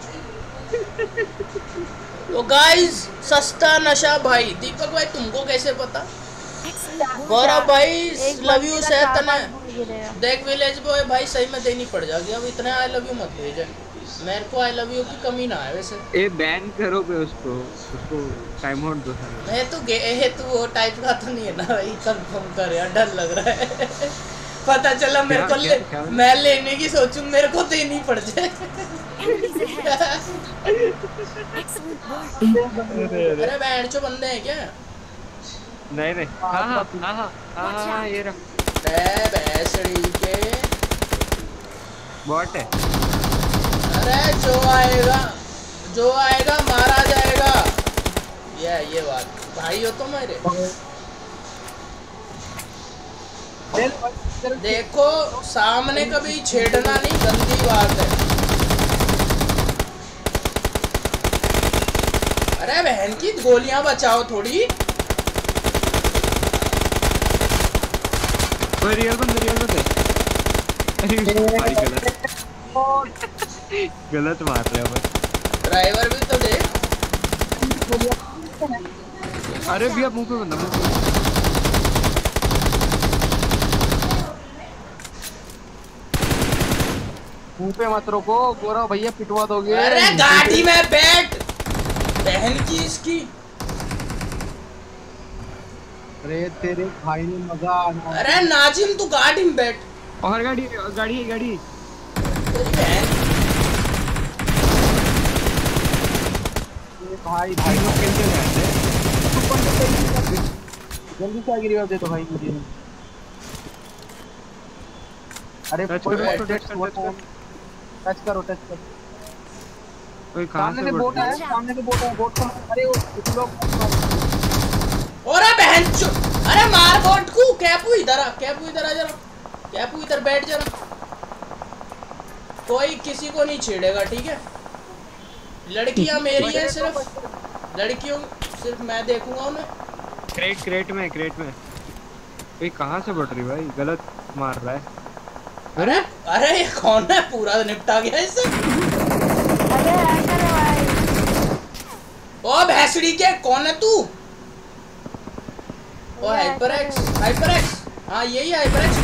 Speaker 2: तो गाइस सस्ता नशा भाई। दीपक भाई तुमको कैसे पता? गौरव भाई लव यू से तने देख विलेज बॉय भाई सही में देनी पड़ जाएगी। अब इतने आई लव यू मत भेजे मेरे को। आई लव यू की कमी ना है वैसे।
Speaker 1: ए बैन करो पे उसको उसको टाइम आउट दो सर।
Speaker 2: मैं तो गे है तू वो टाइप का तो नहीं है ना भाई? कंफर्म कर यार डर लग रहा है। पता चला मेरे को ले, मैं लेने की सोचूं मेरे को देनी पड़ जाए। अरे बैंड चो बंदे हैं क्या?
Speaker 1: नहीं नहीं हाँ हाँ हाँ हाँ हाँ ये रहा।
Speaker 2: भैंसड़ी के
Speaker 1: बॉट है।
Speaker 2: अरे जो आएगा जो आएगा मारा जाएगा। ये ये बात भाई हो तो मेरे। देखो सामने कभी छेड़ना नहीं, गंदी बात है। अरे बहन की गोलियां बचाओ थोड़ी।
Speaker 1: रियल बंदे रियल बंदे। अरे भाई गलत गलत मार रहे हो।
Speaker 2: ड्राइवर भी तो देख।
Speaker 1: अरे भैया मुंह पे बंदा, मुंह पे।
Speaker 6: मुंह पे मत रोको गोरा भैया, पिटवा दोगे।
Speaker 2: अरे गाड़ी में बैठ बहन की इसकी।
Speaker 6: अरे तेरे भाई ने मजा आना।
Speaker 2: अरे नाजिम तू गाड़ी में बैठ।
Speaker 1: और गाड़ी गाड़ी गाड़ी
Speaker 6: भाई भाई लोग खेलते हैं। जल्दी से आगे रिवाइव दे तो भाई मुझे। अरे कोई टच करो टच करो।
Speaker 1: कोई कहां से
Speaker 6: बोट है? सामने से बोट है, बोट को। अरे वो लोग
Speaker 2: ओरे बहन चो। अरे मार बोट को। कैपू इधर आ, कैपू इधर आ जरा। कैपू इधर बैठ जरा। कोई किसी को नहीं छेड़ेगा ठीक है। लड़कियां मेरी हैं सिर्फ, लड़कियों सिर्फ मैं देखूंगा उन्हें।
Speaker 1: क्रेट क्रेट में क्रेट में कोई कहां से बढ़ रही भाई, गलत मार रहा है।
Speaker 2: अरे अरे ये कौन है? पूरा निपटा गया इससे।
Speaker 5: अरे ऐसा है भाई।
Speaker 2: ओ भैंसड़ी के कौन है तू? Oh hyper X, hyper X. हाँ यही हाइपर एक्स।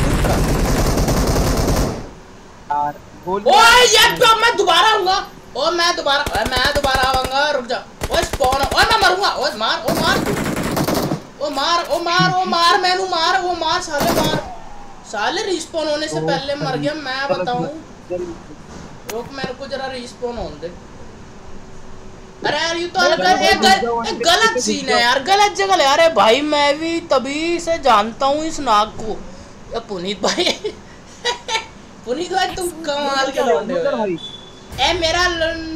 Speaker 6: यार
Speaker 2: ओए ये मैं दोबारा आऊंगा। ओ मैं दोबारा मैं दोबारा आऊंगा, रुक जा। ओए स्पॉन। ओए मैं मरूंगा। ओए मार, ओ मार, ओ मार, ओ मार, ओ मार, मैनू मार, ओ मार साले मार। साले रिस्पॉन होने से पहले मर गया मैं बताऊं। रुक मेरे को जरा रिस्पॉन होने दे। अरे यार ये तो अलग गलत सीन है यार, गलत जगह ले। अरे भाई मैं भी तभी से जानता हूँ इस नाग को। पुनीत भाई पुनीत भाई तुम कमाल के लौंडे हो। ए मेरा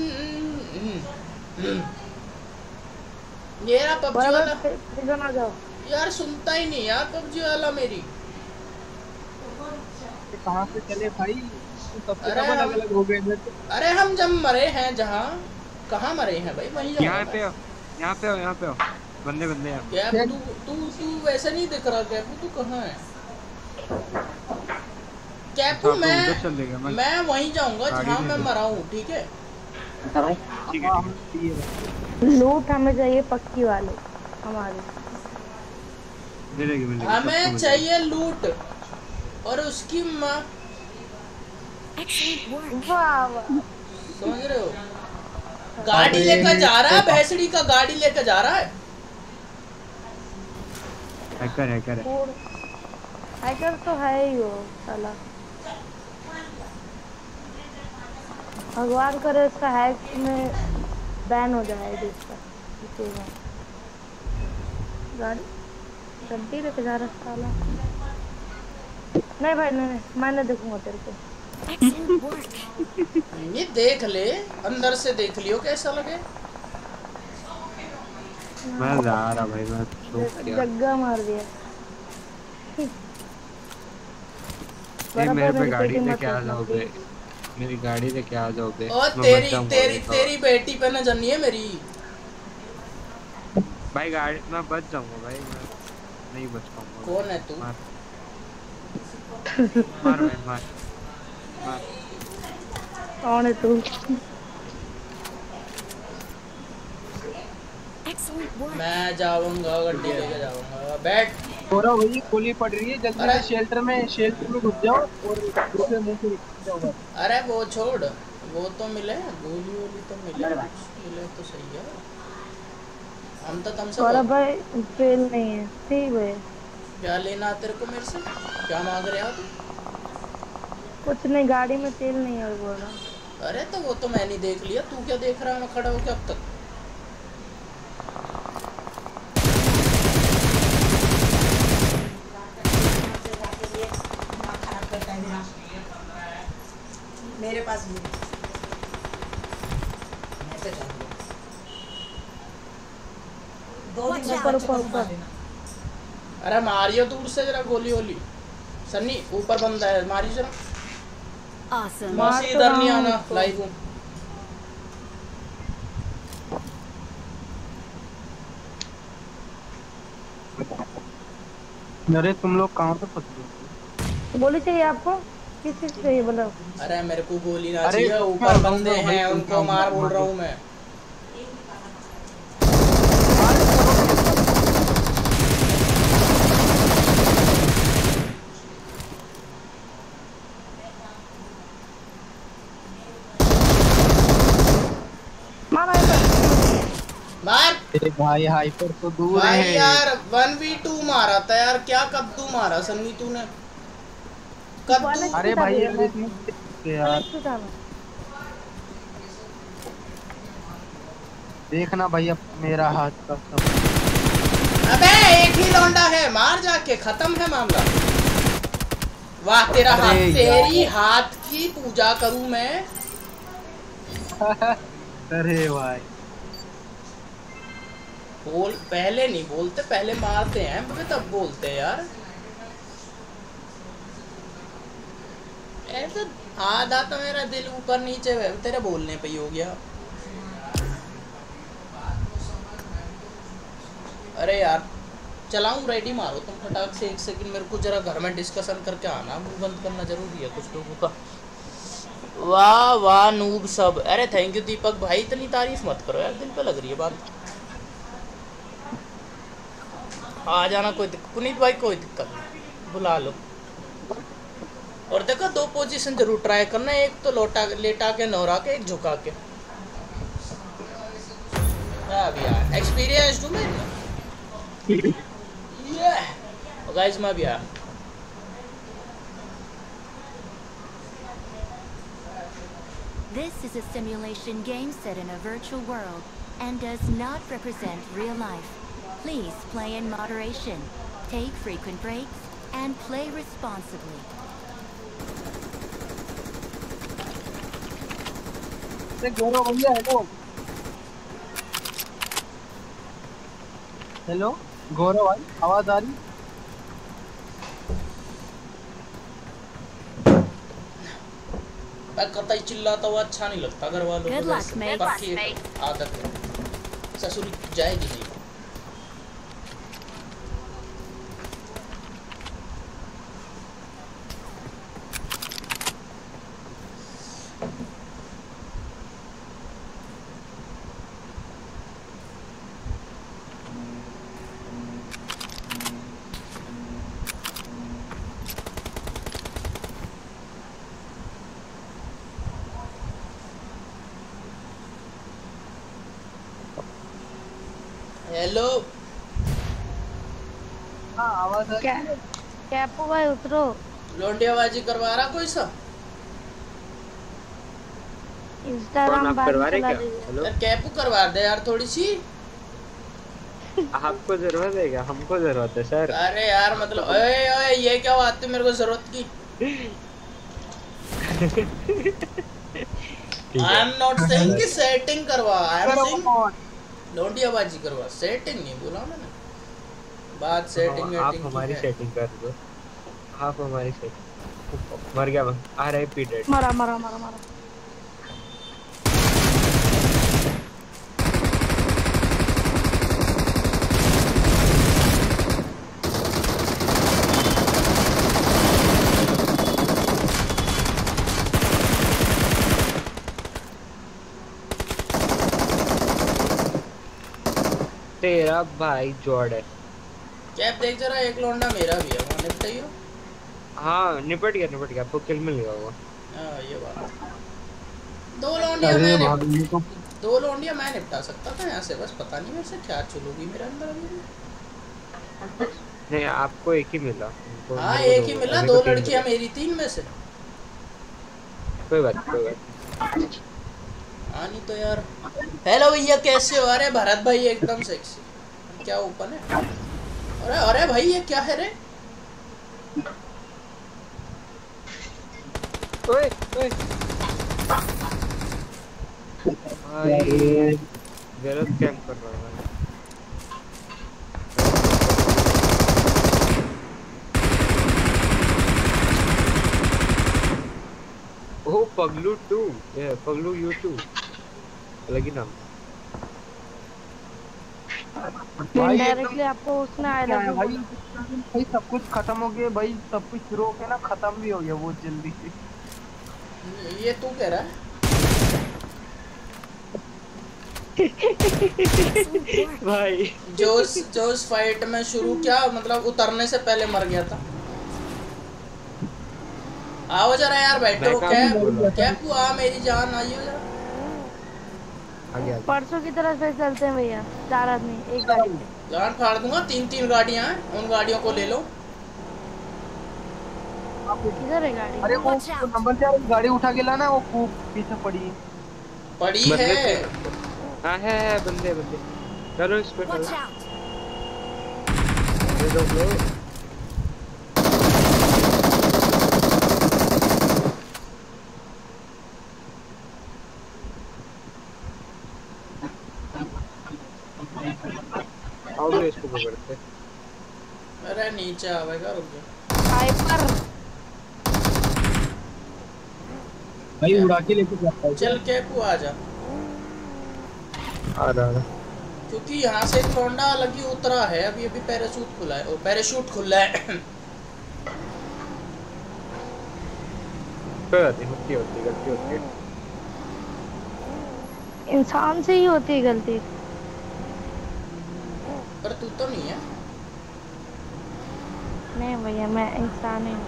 Speaker 2: मेरा पबजी वाला यार सुनता ही नहीं यार, पबजी वाला मेरी।
Speaker 6: कहां से चले भाई? सबसे अलग अलग हो गए।
Speaker 2: अरे हम जब मरे हैं जहाँ, कहाँ मरे हैं भाई? वहीं
Speaker 1: यहाँ पे हो, यहाँ पे हो, यहाँ पे हो। बंदे बंदे हैं।
Speaker 2: क्या तू तू तू वैसे नहीं दिख रहा? कैपू तू कहाँ है? कैपू मैं मैं वहीं जाऊंगा जहाँ मैं मरा हूँ ठीक है।
Speaker 1: ठीक है
Speaker 5: लूट हमें चाहिए पक्की वाले हमारे।
Speaker 1: मिलेगी मिलेगी।
Speaker 2: हमें चाहिए लूट और उसकी माँ। समझ रहे हो? गाड़ी लेकर जा रहा है, भैंसड़ी का गाड़ी लेकर जा रहा है।
Speaker 1: हैकर हैकर है।
Speaker 5: हैकर तो है ही वो साला। भगवान करे इसका हैक में बैन हो जाए इसका। गाड़ी गड्डी लेके जा रहा साला। नहीं भाई नहीं, नहीं मैं देखूंगा तेरे को।
Speaker 2: ये देख ले, अंदर से देख लियो कैसा लगे।
Speaker 1: मैं जा रहा भाई, मैं
Speaker 5: जग्गा मार दिया।
Speaker 1: ये मेरे पे गाड़ी लेके आ जाओगे, मेरी गाड़ी लेके आ जाओगे।
Speaker 2: और तेरी तेरी तेरी बेटी पे न जनी है मेरी
Speaker 1: भाई। गाड़ी मैं बच जाऊंगा भाई, मैं नहीं बच पाऊंगा।
Speaker 2: कौन है तू?
Speaker 1: मार मार भाई मार मार।
Speaker 5: कौन है तू?
Speaker 2: मैं जाऊंगा, गड्डी लेके जाऊंगा। बैठ।
Speaker 6: थोड़ा वही गोली पड़ रही है, जल्दी से शेल्टर में शेल्टर में घुस जाओ और दूसरे मुंह से निकल जाओ।
Speaker 2: अरे वो छोड़, वो तो मिले गोली वोली तो मिले, मिले तो सही है। हम तो तुमसे
Speaker 5: और भाई फेल नहीं है ठीक है।
Speaker 2: क्या लेना तेरे को मेरे से? क्या मांग रहे हो तू?
Speaker 5: कुछ नहीं, गाड़ी में तेल नहीं है बोल रहा।
Speaker 2: अरे तो वो तो मैंने देख लिया, तू क्या देख रहा है? मैं खड़ा होके अब तक।
Speaker 7: मेरे पास भी
Speaker 2: से जाएंगे दो दिन
Speaker 5: ऊपर ऊपर ऊपर।
Speaker 2: अरे मारियो दूर से जरा गोली गोली। सन्नी ऊपर बंदा है, मारियो जरा।
Speaker 3: Awesome.
Speaker 2: मौसी इधर नहीं आना, लाइव हूँ।
Speaker 6: अरे तुम लोग कहाँ पे फंसे हो?
Speaker 5: गोली चाहिए आपको? किस चीज चाहिए बोलो?
Speaker 2: अरे मेरे को गोली ना चाहिए, ऊपर बंदे हैं उनको मार बोल रहा हूँ मैं। मार
Speaker 6: तेरे भाई हाइपर तो दूर
Speaker 2: भाई
Speaker 6: है
Speaker 2: यार। वन वी टू मारा था यार, क्या कद्दू मारा सन्नी तूने। कद्दू।
Speaker 6: अरे भाई यार यार देखना भाई अब मेरा हाथ का सब।
Speaker 2: अबे एक ही लौंडा है, मार जाके, खत्म है मामला। वाह तेरा हाथ, तेरी हाथ की पूजा करूं मैं।
Speaker 6: अरे भाई
Speaker 2: बोल, पहले नहीं बोलते, पहले मारते हैं तब बोलते हैं यार। ऐसा आधा तो मेरा दिल ऊपर नीचे तेरे बोलने पे ही हो गया। अरे यार चलाऊं, रेडी मारो तुम फटाक से। एक सेकंड मेरे को जरा घर में डिस्कशन करके आना, मुंह बंद करना जरूरी है कुछ लोगों का। वाह वाह नूब सब। अरे थैंक यू दीपक भाई, इतनी तारीफ मत करो यार, दिल पे लग रही है बात। आ जाना, कोई दिक्कत पुनीत भाई, कोई दिक्कत नहीं, बुला लो। और देखो दो पोजीशन जरूर ट्राई करना, एक तो लोटा लेटा के नौरा के, एक झुका के। अब यार एक्सपीरियंस टू मैं Yeah. Oh guys, मैं भी आया।
Speaker 3: This is a simulation game set in a virtual world and does not represent real life. Please play in moderation, take frequent breaks, and play responsibly.
Speaker 6: गौरव भैया hello hello Gaurav भाई, आवाज आ रही?
Speaker 2: मैं कतई चिल्लाता हुआ अच्छा नहीं लगता घर वालों को, बाकी आदत है, ससुरी जाएगी नहीं। हेलो
Speaker 6: हाँ आवाज आ
Speaker 5: क्या कैपू भाई उतरो।
Speaker 2: लोंडियाबाजी करवा रहा कोई सा?
Speaker 5: इंस्टाग्राम बात
Speaker 1: करवा रहे
Speaker 5: चला
Speaker 1: क्या?
Speaker 5: दीजिए।
Speaker 1: हेलो
Speaker 2: यार कैपू करवा दे यार थोड़ी सी।
Speaker 1: आपको जरूरत है क्या? हमको जरूरत है सर।
Speaker 2: अरे यार मतलब ओए ओए ये क्या बात है, मेरे को जरूरत की। आई एम नॉट सेइंग कि सेटिंग करवा, आई एम सेइंग लोंडियाबाजी करवा, सेटिंग नहीं बोला मैंने। बात सेटिंग
Speaker 1: आप
Speaker 2: वेटिंग
Speaker 1: हमारी सेटिंग कर दो, आप हमारी सेटिंग। मर गया मैं, आर आई पी डेड।
Speaker 5: मरा मरा मरा मरा।
Speaker 1: तेरा भाई जॉर्ड है।
Speaker 2: कैप देख जरा, एक लोंडा मेरा भी है, वो निपटाइयो।
Speaker 1: हाँ निपट गया निपट गया, आपको किल मिल गया होगा।
Speaker 2: हाँ ये बात। दो लोंडिया मैं निप... दो लोंडिया मैं निपटा सकता था यहाँ से, बस पता नहीं मेरे से क्या चलोगी मेरे अंदर अभी।
Speaker 1: नहीं आपको एक ही मिला।
Speaker 2: हाँ एक ही मिला, दो लड़कियाँ मेरी तीन में से।
Speaker 1: कोई बात कोई बात।
Speaker 2: हाँ नहीं तो यार। हेलो भैया कैसे हो? अरे भरत भाई एकदम सेक्सी। क्या ओपन है? अरे अरे भाई ये क्या है रे? ओए ओए
Speaker 1: भाई गलत कैंप कर रहा है। ओह पगलू टू, ये पगलू यू टू अलग ही नाम।
Speaker 6: भाई
Speaker 5: डायरेक्टली आपको उसने आई लव यू
Speaker 6: भाई भाई सब कुछ खत्म हो गया भाई, सब कुछ शुरू हो गया ना, खत्म भी हो गया बहुत जल्दी से।
Speaker 2: ये तू कह रहा है?
Speaker 1: भाई
Speaker 2: जोश जोश फाइट में शुरू क्या मतलब उतरने से पहले मर गया था। आओ जरा यार बैठो। क्या क्या तू आ मेरी जान आइयो जरा
Speaker 1: आगे आगे।
Speaker 5: परसों की तरह से चलते हैं भैया, चार आदमी एक गाड़ी में।
Speaker 2: गाड़ फाड़ दूंगा, तीन तीन गाड़ियां हैं, उन गाड़ियों को ले लो।
Speaker 5: किधर है गाड़ी?
Speaker 6: अरे वो नंबर चार गाड़ी उठा के लाना, वो खूब पीछे पड़ी
Speaker 2: पड़ी है।
Speaker 1: हाँ है है बंदे बंदे। चलो इस पे चलो। ये दो लो। आओ मैं इसको पकड़ते।
Speaker 2: अरे नीचे आवेगा, रुक जा।
Speaker 5: हाइपर
Speaker 6: भाई उड़ा के लेके जाता है।
Speaker 2: चल केपू आ जा।
Speaker 1: आ रहा है
Speaker 2: क्योंकि यहाँ से एक लौंडा अलग ही उतरा है, अभी अभी पैराशूट खुला है, और पैराशूट खुला है।
Speaker 1: होती होती होती गलती होती है।
Speaker 5: इंसान से ही होती है गलती।
Speaker 2: पर तू तो नहीं है।
Speaker 5: नहीं भैया मैं इंसान ही हूँ।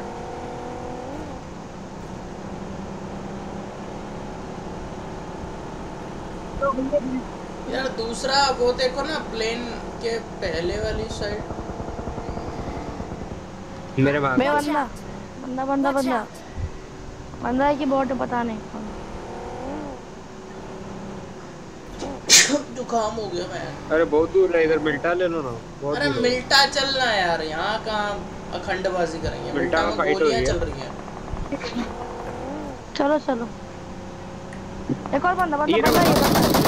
Speaker 2: यार दूसरा वो देखो ना, प्लेन के पहले वाली साइड
Speaker 1: मेरे वहाँ
Speaker 5: मैं बंदा बंदा बंदा बंदा बंदा है कि बॉट है पता नहीं।
Speaker 2: जुकाम हो गया मैं।
Speaker 1: अरे बहुत दूर है, इधर मिल्टा ले लो ना। बहुत
Speaker 2: अरे
Speaker 1: दूर है।
Speaker 2: मिल्टा चलना है यार, यहाँ कहाँ अखंडबाजी करेंगे।
Speaker 1: मिल्टा में फाइट हो रही
Speaker 2: गोलियां
Speaker 1: है।
Speaker 2: चल रही हैं।
Speaker 5: चलो चलो एक और बंदा बंदा
Speaker 1: ये
Speaker 5: बंदा ये बंदा।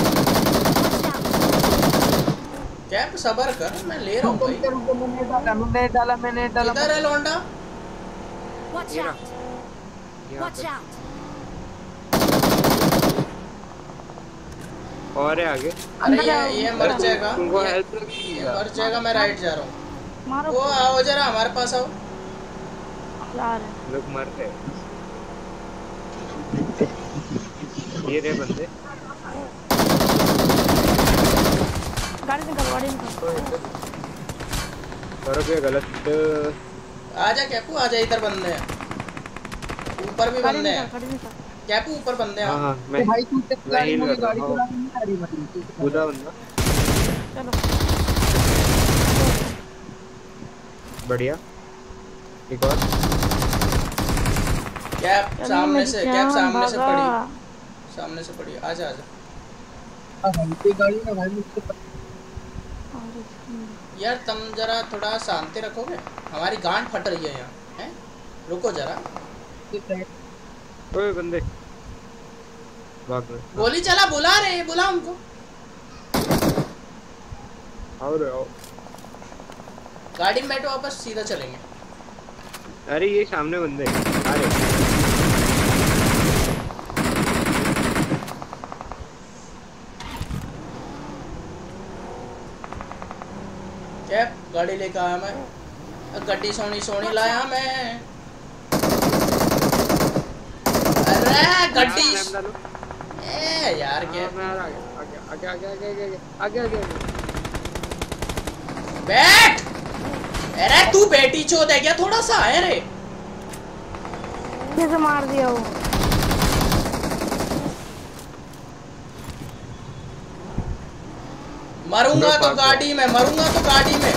Speaker 2: कैप सबर कर, मैं ले रहा हूँ भाई।
Speaker 6: मैंने डाला मैंने डाला मैंने डाला
Speaker 2: इधर है लौंडा।
Speaker 3: Watch out! Watch out!
Speaker 1: और है आगे।
Speaker 2: अरे ये ये मर जाएगा,
Speaker 1: तुमको
Speaker 2: ये
Speaker 1: हेल्प
Speaker 2: ये मर जाएगा। मैं राइट जा रहा हूँ।
Speaker 5: मारो
Speaker 2: वो आओ जरा हमारे पास आओ।
Speaker 5: ला रहे
Speaker 1: लोग मर रहे हैं। ये रे बंदे।
Speaker 5: गाड़ी निकल गाड़ी निकल।
Speaker 1: करो क्या गलत।
Speaker 2: आजा कैपू आजा, इधर बंदे हैं, ऊपर भी
Speaker 5: गाड़ी
Speaker 2: बंदे
Speaker 5: निकल
Speaker 2: हैं।
Speaker 5: गाड़ी निकल।
Speaker 2: कैपू ऊपर बंदे हैं।
Speaker 1: हाँ हाँ मैं
Speaker 6: भाई तू
Speaker 1: मैं हील कर
Speaker 6: गाड़ी
Speaker 1: रहा
Speaker 6: चला
Speaker 1: हूँ।
Speaker 6: नहीं आ रही भाई।
Speaker 1: कूदा बंदा
Speaker 5: चलो
Speaker 1: बढ़िया। एक और
Speaker 2: कैप
Speaker 5: चलिए
Speaker 2: सामने
Speaker 5: मेरी
Speaker 2: से,
Speaker 5: जान
Speaker 2: कैप सामने से
Speaker 5: भागा।
Speaker 2: पड़ी, सामने से पड़ी। आजा आजा
Speaker 6: भाई पे गाड़ी ना भाई मुझसे
Speaker 2: यार, तुम जरा थोड़ा शांति रखोगे, हमारी गांड फट रही है यहाँ हैं? रुको जरा।
Speaker 1: ओए बंदे भाग रहे।
Speaker 2: गोली चला, बुला रहे बुला उनको।
Speaker 1: आओ रे आओ।
Speaker 2: गाड़ी में बैठो, वापस सीधा चलेंगे।
Speaker 1: अरे ये सामने बंदे अरे
Speaker 2: कैप गाड़ी लेकर आया मैं, गड्डी सोनी सोनी लाया मैं। अरे गड्डी ए यार क्या
Speaker 1: आगे आगे आगे आगे आगे आगे आगे आगे
Speaker 2: बैठ। अरे तू बेटी चोद है क्या? थोड़ा सा है रे।
Speaker 5: कैसे मार दिया वो?
Speaker 2: मरूंगा तो गाड़ी में, मरूंगा तो गाड़ी में।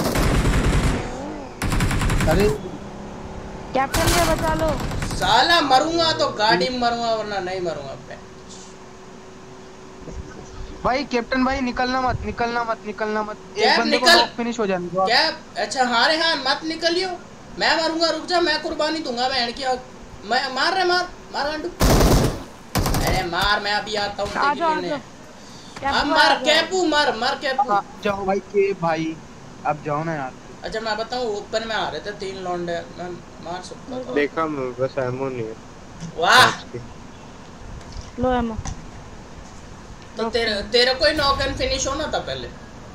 Speaker 6: अरे
Speaker 5: कैप्टन ने बचा लो।
Speaker 2: साला मरूंगा तो गाड़ी में मरूंगा, वरना नहीं मरूंगा।
Speaker 6: भाई कैप्टन भाई निकलना मत निकलना मत निकलना मत।
Speaker 2: एक बंदे को
Speaker 6: फिनिश हो जाने दो।
Speaker 2: क्या? अच्छा हाँ रे हाँ, मत निकलियो, मैं मारूंगा। रुक जा, मैं कुर्बानी दूंगा बहन की। मैं मार रहे मार मार गांडू। अरे मार, मैं अभी आता हूँ
Speaker 5: आ जाओ,
Speaker 2: लेने।
Speaker 5: आ जाओ।
Speaker 2: अब मार कैपू, मार मार कैपू।
Speaker 6: हाँ, जाओ भाई के भाई, अब जाओ ना यार।
Speaker 2: अच्छा मैं बताऊँ, ओपन में आ रहे थे तीन लौंडे, मैं मार सकता था।
Speaker 1: देखा मैं, बस एमो नहीं है।
Speaker 2: वाह,
Speaker 5: लो एमो।
Speaker 2: तो तेरे तेरे कोई नॉक एंड फिनिश होना था पहले।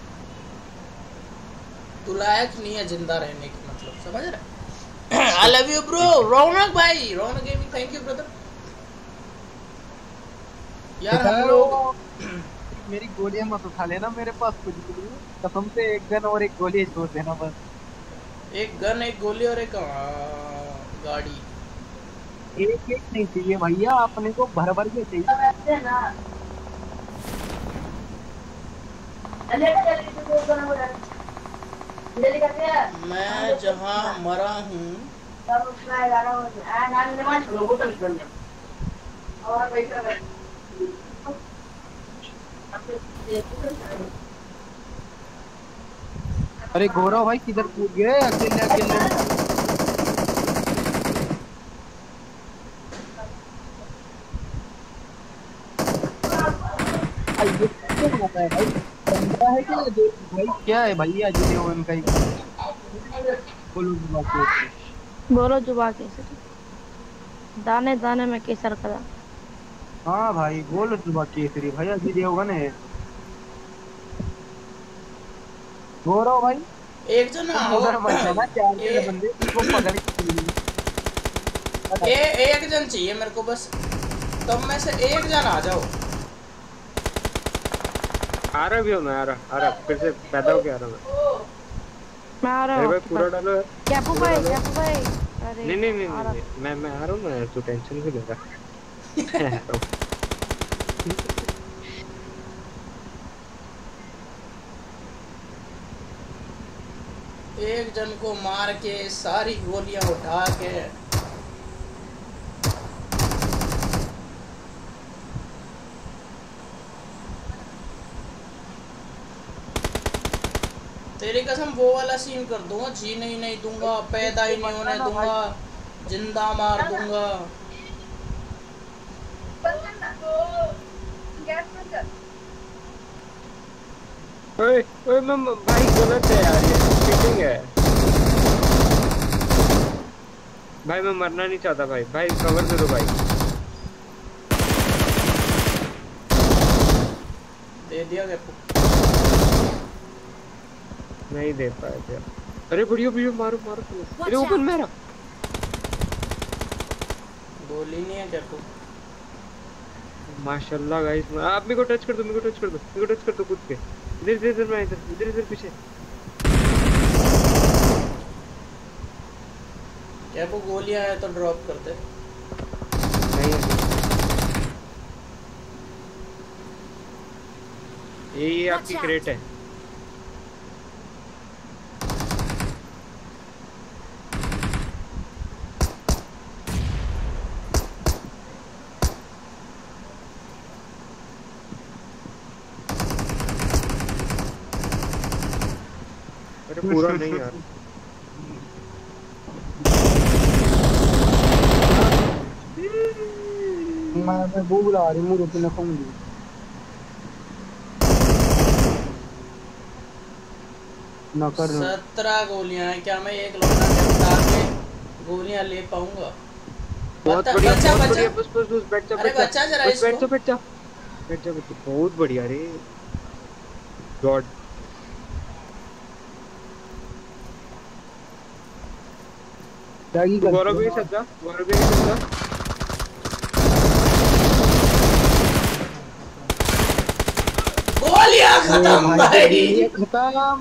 Speaker 2: तू लायक नहीं है जिंदा रहने की, मतलब समझ रहा। I love you bro, Raunak भाई, Raunak gaming, thank you brother. यार हम लोग
Speaker 6: मेरी गोलियां मत उठा लेना मेरे पास कुछ भी नहीं, कसम से एक गन और एक गोली छोड़ देना बस।
Speaker 2: एक गन, एक गोली और एक गाड़ी।
Speaker 6: एक एक नहीं चाहिए भैया, अपने को भर भर के चाहिए ना।
Speaker 2: मैं जहाँ मरा हूँ
Speaker 6: अरे गौरव भाई किधर कूद गए अकेले अकेले। है भाई, बंदा है क्या भाई, क्या है भैया जी उनका ही बोलो जुबा के
Speaker 5: बोलो जुबा के दाने दाने में केसर करा।
Speaker 6: हाँ भाई बोलो जुबा केसरी भैया जी देवगन है। गौरव भाई
Speaker 2: एक जन
Speaker 6: उधर मत जाना, चार के बंदे को पकड़ के
Speaker 2: ए, एक जन चाहिए मेरे को बस, तब में से एक जन आ जाओ।
Speaker 1: आ रहा भी हूँ मैं, आ रहा आ रहा फिर से पैदा हो के आ रहा मैं।
Speaker 5: मैं आ रहा
Speaker 1: हूँ पूरा डालो
Speaker 5: कैपू भाई, कैपू भाई। अरे
Speaker 1: नहीं नहीं नहीं नहीं मैं मैं आ रहा हूँ मैं, तू टेंशन भी ले रहा।
Speaker 2: एक जन को मार के सारी गोलियां उठा के तेरी कसम वो वाला सीन कर दूंगा, जीने ही नहीं दूंगा, पैदा ही नहीं होने दूंगा, जिंदा मार दूंगा।
Speaker 1: ओए ओए मैं भाई गलत है यार, ये चीटिंग है भाई, मैं मरना नहीं चाहता भाई। भाई कवर दे दो भाई।
Speaker 2: दे दिया क्या?
Speaker 1: नहीं दे पाया क्या? अरे बढ़िया बढ़िया, मारो मारो अरे ओपन मेरा
Speaker 2: गोली नहीं है क्या तू?
Speaker 1: माशाल्लाह गाइस, आप मेरे को टच कर दो, मेरे को टच कर दो, मेरे को टच कर दो कूद के। इधर इधर इधर मैं इधर इधर इधर पीछे।
Speaker 2: क्या को गोलियां है तो ड्रॉप कर दे।
Speaker 1: नहीं ये ये आपकी क्रेट है। पूरा नहीं यार,
Speaker 6: मैं वो बुला रही हूँ रोटी न खाऊंगी ना कर।
Speaker 2: सत्रह गोलियां हैं, क्या मैं एक लौटा के उठा के गोलियां ले पाऊंगा?
Speaker 1: बहुत बढ़िया, बहुत बढ़िया, बस बस बस बैठ जा,
Speaker 2: अरे बच्चा जरा इसको
Speaker 1: बैठ जा बैठ जा बैठ जा बच्चा, बहुत बढ़िया रे गॉड। गौरव भी सज्जा, गौरव भी सज्जा।
Speaker 2: गोलियां खत्म भाई,
Speaker 6: खत्म।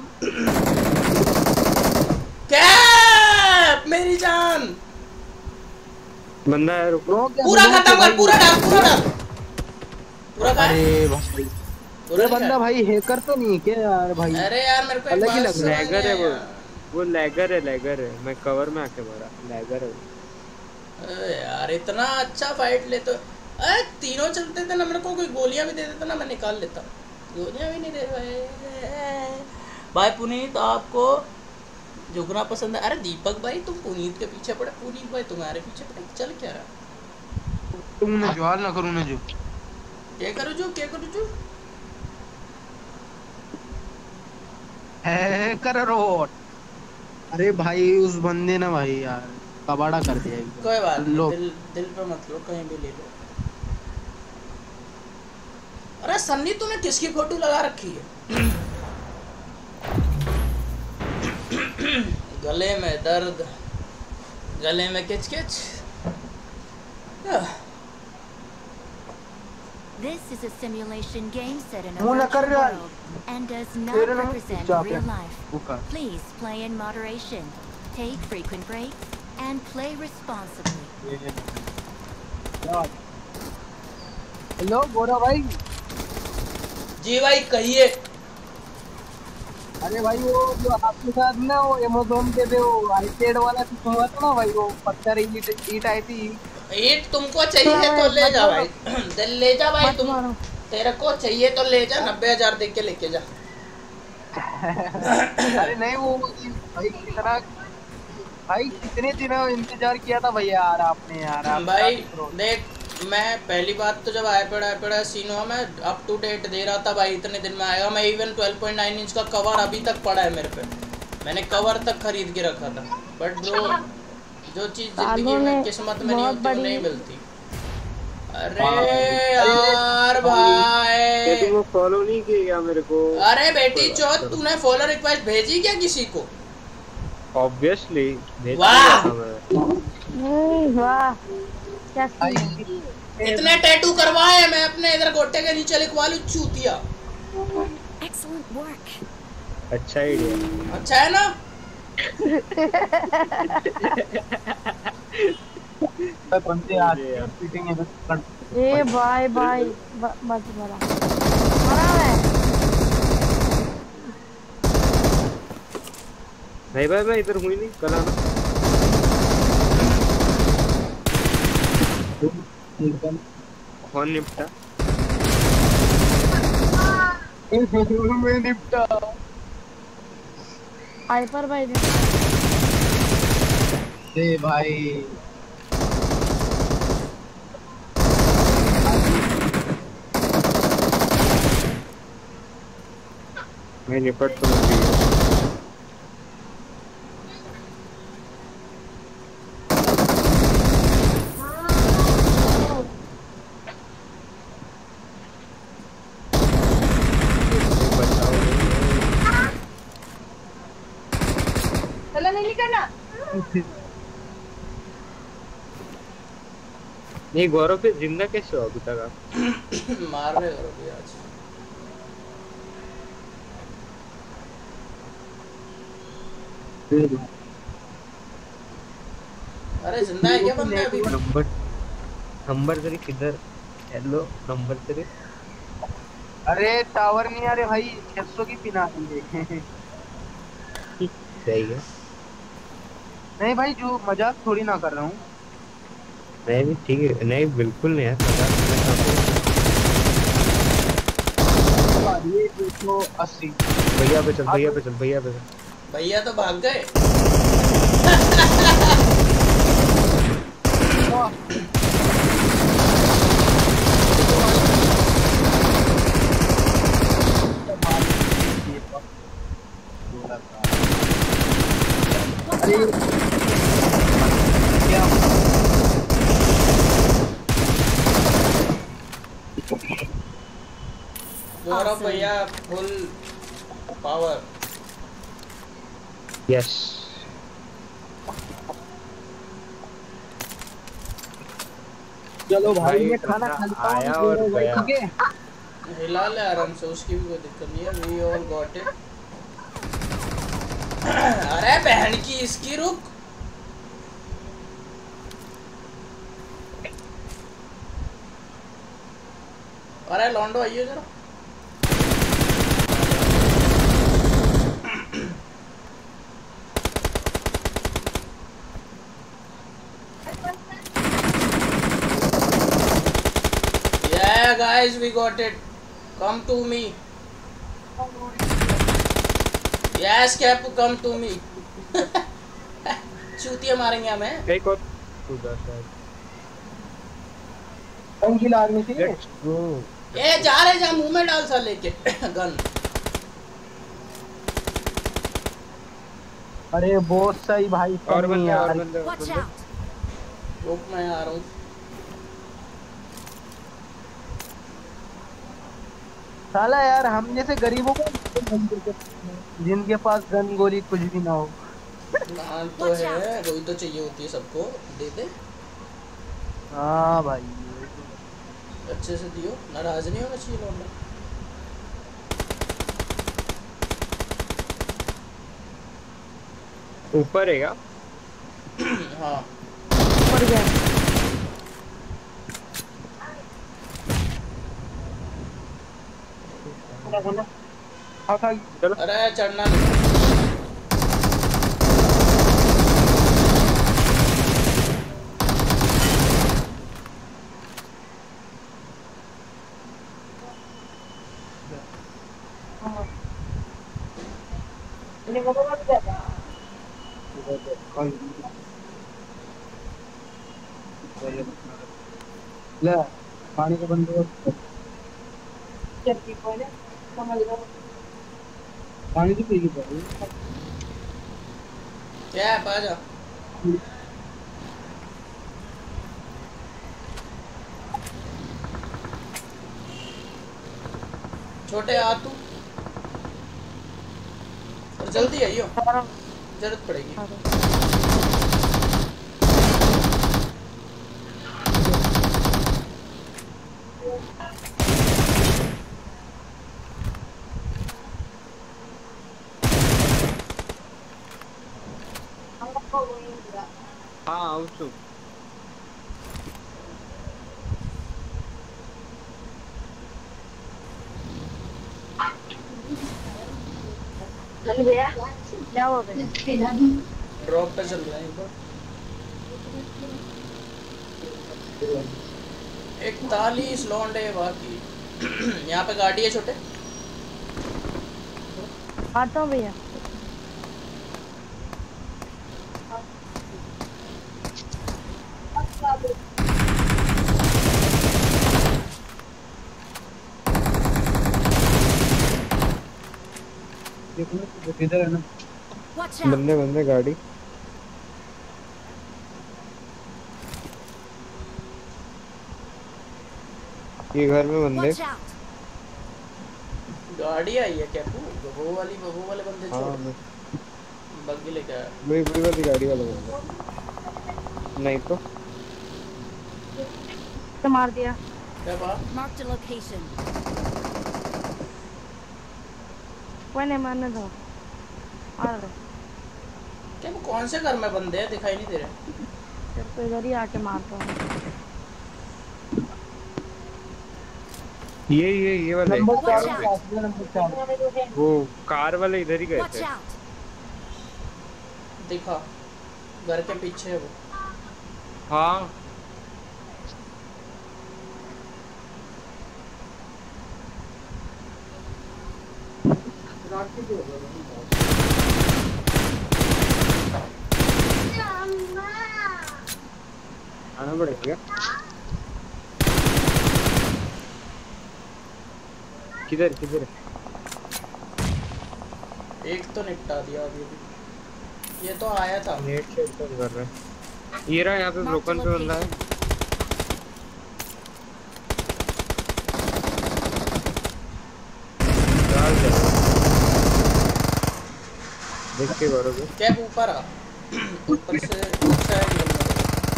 Speaker 2: कैप मेरी जान,
Speaker 1: बंदा है, रुको
Speaker 2: पूरा खत्म कर, पूरा डाल, पूरा डाल, पूरा कर।
Speaker 6: अरे भाई पूरा बंदा भाई हैकर तो नहीं क्या यार भाई?
Speaker 2: अरे यार मेरे को
Speaker 1: अलग ही लग रहा है, लैगर है वो वो लैगर है, लैगर है, मैं कवर में आके मारा, लैगर है।
Speaker 2: अरे यार इतना अच्छा फाइट ले तो, अरे तीनों चलते थे ना, मेरे को कोई गोलियां भी दे देता ना, मैं निकाल लेता। गोलियां भी नहीं दे रहे भाई। पुनीत आपको झुकना पसंद है? अरे दीपक भाई तुम पुनीत के पीछे पड़े, पुनीत भाई तुम्हारे पीछे पड़े, चल क्या रहा?
Speaker 6: तुमने ज्वार ना करूँ ना जो
Speaker 2: क्या करूँ जो क्या करूँ जो
Speaker 6: है करो। अरे भाई उस बंदे ने भाई यार कबाड़ा कर दिया एकदम।
Speaker 2: कोई बात नहीं,
Speaker 6: लो
Speaker 2: दिल दिल पे मत लो, कहीं भी ले लो। अरे सन्नी तूने किसकी फोटो लगा रखी है? गले में दर्द, गले में किच-किच।
Speaker 3: This is a simulation game set in a
Speaker 6: मुँह न कर
Speaker 3: virtual
Speaker 6: रहा।
Speaker 3: world and does not
Speaker 6: तेरे ना
Speaker 3: represent
Speaker 6: चुपचाप
Speaker 3: real
Speaker 6: है।
Speaker 3: life.
Speaker 6: भूखा।
Speaker 3: Please play in moderation, take frequent breaks, and play responsibly.
Speaker 6: हेलो गोरा भाई।
Speaker 2: जी भाई कहिए।
Speaker 6: अरे भाई वो जो आपके साथ ना वो अमेज़न पे थे वो आईपैड वाला कुछ हुआ था ना भाई, वो पत्थर ईट ईट आई थी।
Speaker 2: ईट तुमको चाहिए तो ले जा भाई, दिल ले जा भाई, तुम तेरे को चाहिए तो ले जा, नब्बे हजार दे के लेके जा।
Speaker 6: अरे नहीं वो भाई कितना भाई कितने दिनों इंतजार किया था भैया यार आपने यार आप
Speaker 2: भाई देख, मैं पहली बात तो जब आईपैड आईपैड सीन हुआ मैं अप टू डेट दे रहा था भाई, इतने दिन में आएगा। मैं even twelve point nine inch का कवर अभी तक पड़ा है मेरे पे, मैंने कवर तक खरीद के रखा था। बट ब्रो जो चीज जिंदगी में किस्मत में नहीं होती वो नहीं मिलती। अरे यार भाई
Speaker 1: तुमने फॉलो नहीं किया मेरे को।
Speaker 2: अरे बेटी चौथ तूने फॉलो रिक्वेस्ट भेजी क्या किसी को?
Speaker 1: ऑब्वियसली
Speaker 2: वाह
Speaker 5: वाह क्या
Speaker 2: इतने टैटू करवाए मैं अपने इधर गोटे के नीचे लिखवा लूं चूतिया।
Speaker 3: Excellent work.
Speaker 1: अच्छा आइडिया।
Speaker 2: अच्छा है ना?
Speaker 6: बंदे आते हैं फिटिंग है।
Speaker 5: ए भाई भाई बस मरा मरा है।
Speaker 1: नहीं भाई मैं इधर हुई नहीं कल आना। कौन निपटा?
Speaker 6: मैं निपटा।
Speaker 5: हाइपर भाई
Speaker 6: ए भाई
Speaker 1: मैं निपट तो नहीं रही।
Speaker 5: नहीं करना।
Speaker 1: नहीं गौरव पे जिंदा कैसे हो अभी तक आप?
Speaker 2: मार रहे गौरव भी आज। अरे जिंदा है क्या बंदा अभी?
Speaker 1: नंबर नंबर तेरे किधर? हेलो नंबर तेरे?
Speaker 6: अरे टावर नहीं आ रहे भाई, छह सौ की पिना दी
Speaker 1: सही है।
Speaker 6: नहीं भाई जो मजाक थोड़ी ना कर रहा हूँ।
Speaker 1: नहीं भी ठीक है, नहीं बिल्कुल नहीं है मजाक।
Speaker 6: ये दो सौ अस्सी
Speaker 1: भैया पे चल भैया पे चल भैया पे चल।
Speaker 2: भैया तो भाग गए। गौरव भैया फुल पावर।
Speaker 1: यस
Speaker 6: चलो भाई
Speaker 1: भाई,
Speaker 6: ये खाना खा
Speaker 1: आया और गया।
Speaker 6: ठीक है
Speaker 2: हिला ले आराम से, उसकी भी कोई दिक्कत नहीं है। We all got it. अरे बहन की इसकी रुक। अरे लॉन्डो आइए जरा। Yeah guys, we got it. Come to me. Yes Cap, come to me. चूतिया मारेंगे हमें।
Speaker 1: एक और उधर शायद।
Speaker 6: कौन की लागनी थी?
Speaker 1: Let's go.
Speaker 2: ए जा रहे जा मुंह में डाल सा लेके गन।
Speaker 6: अरे बहुत सही भाई।
Speaker 1: और बंदे और बंदे
Speaker 2: रुक मैं आ रहा हूँ।
Speaker 6: साला यार हम जैसे गरीबों को जिनके पास गन गोली कुछ भी ना हो।
Speaker 2: हाँ तो है, वही तो चाहिए होती है सबको, दे दे।
Speaker 6: हाँ भाई
Speaker 2: अच्छे से दियो, नाराज नहीं होना चाहिए लौंडा।
Speaker 1: ऊपर है क्या?
Speaker 2: हाँ
Speaker 5: ऊपर गया।
Speaker 1: चलो
Speaker 2: अरे चढ़ना नहीं।
Speaker 6: ले पानी का बंदोबस्त पानी तो पीगी भाई।
Speaker 2: क्या है जा। छोटे आ तू और जल्दी आइयो, जरूरत पड़ेगी।
Speaker 1: हाँ आऊँ છું।
Speaker 5: क्या हो गया?
Speaker 2: ड्रॉप पे चल रहा है एक बार। इकतालीस लौंडे बाकी। यहाँ पे गाड़ी है छोटे।
Speaker 5: आता हूँ भैया।
Speaker 6: किधर है ना
Speaker 1: बंदे बंदे गाड़ी। ये घर में बंदे।
Speaker 2: गाड़ी आई है क्या? बबू वाली बबू वाले बंदे छोड़।
Speaker 1: हाँ
Speaker 2: बग्गी लेके आया।
Speaker 1: वही वही वाली गाड़ी वाला बंदा। नहीं तो
Speaker 5: तो मार दिया।
Speaker 2: क्या बात?
Speaker 3: Marked a location.
Speaker 5: कोई नहीं मारने दो। आ रहे।
Speaker 2: क्या वो कौन से घर में बंदे हैं? दिखाई नहीं दे रहे।
Speaker 5: जब तो इधर ही आके मारता हूँ।
Speaker 1: ये ये ये वाला
Speaker 6: नंबर चार
Speaker 3: Watch
Speaker 6: नंबर चार
Speaker 1: वो कार वाले इधर ही गए
Speaker 3: Watch
Speaker 1: थे।
Speaker 3: out!
Speaker 2: दिखा घर के पीछे है वो।
Speaker 1: हाँ आना पड़ेगा। किधर किधर?
Speaker 2: एक तो निपटा दिया अभी अभी। ये तो आया था।
Speaker 1: नेट से ऊपर कर रहा है। ये रहा यहाँ पे ब्रोकन पे बंदा है। देख के करोगे।
Speaker 2: कैप ऊपर आ। ऊपर से अच्छा है ये बंदा।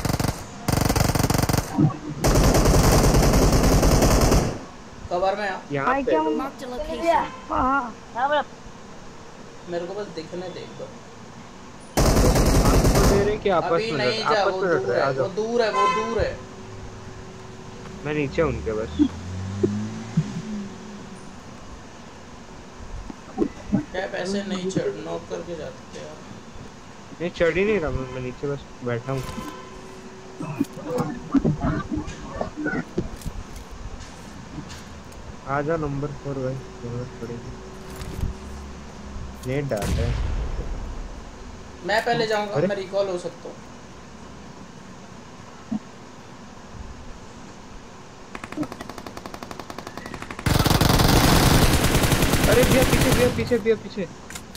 Speaker 2: कवर में आ।
Speaker 1: यहाँ
Speaker 5: भाई
Speaker 1: पे
Speaker 5: क्या
Speaker 3: Marked a location.
Speaker 5: हाँ
Speaker 2: मेरे को बस दिखने दे एक बार।
Speaker 1: आपको दे रहे कि आपस
Speaker 2: अभी
Speaker 1: में
Speaker 2: नहीं
Speaker 1: लड़-
Speaker 2: जा,
Speaker 1: आपस
Speaker 2: वो
Speaker 1: में लड़
Speaker 2: दूर
Speaker 1: रहे हैं। आ
Speaker 2: है, वो
Speaker 1: जाओ।
Speaker 2: दूर है, वो दूर है।
Speaker 1: मैं नीचे हूँ उनके बस।
Speaker 2: कैप ऐसे नहीं चढ़, नॉक करके जाते यार।
Speaker 1: नहीं चढ़ ही नहीं रहा मैं, मैं नीचे बस बैठा हूँ। आजा नंबर फोर भाई, जरूरत पड़ेगी। नेट डाल है।
Speaker 2: मैं पहले जाऊंगा,
Speaker 1: अरे?
Speaker 2: मैं रिकॉल हो सकता हूँ।
Speaker 1: अरे भैया पीछे भैया पीछे भैया पीछे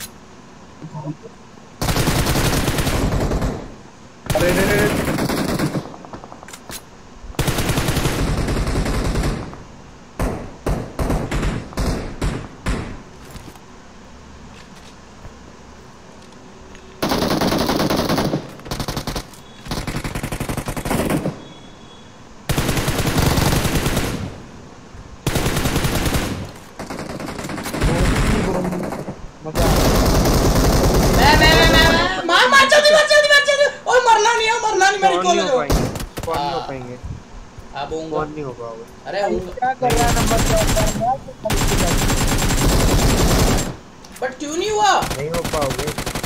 Speaker 6: अरे रे रे
Speaker 1: नहीं हो पाओगे।
Speaker 2: अरे
Speaker 6: क्या कर रहा है नंबर चार?
Speaker 2: बट क्यों नहीं हुआ?
Speaker 1: नहीं हो पाओगे।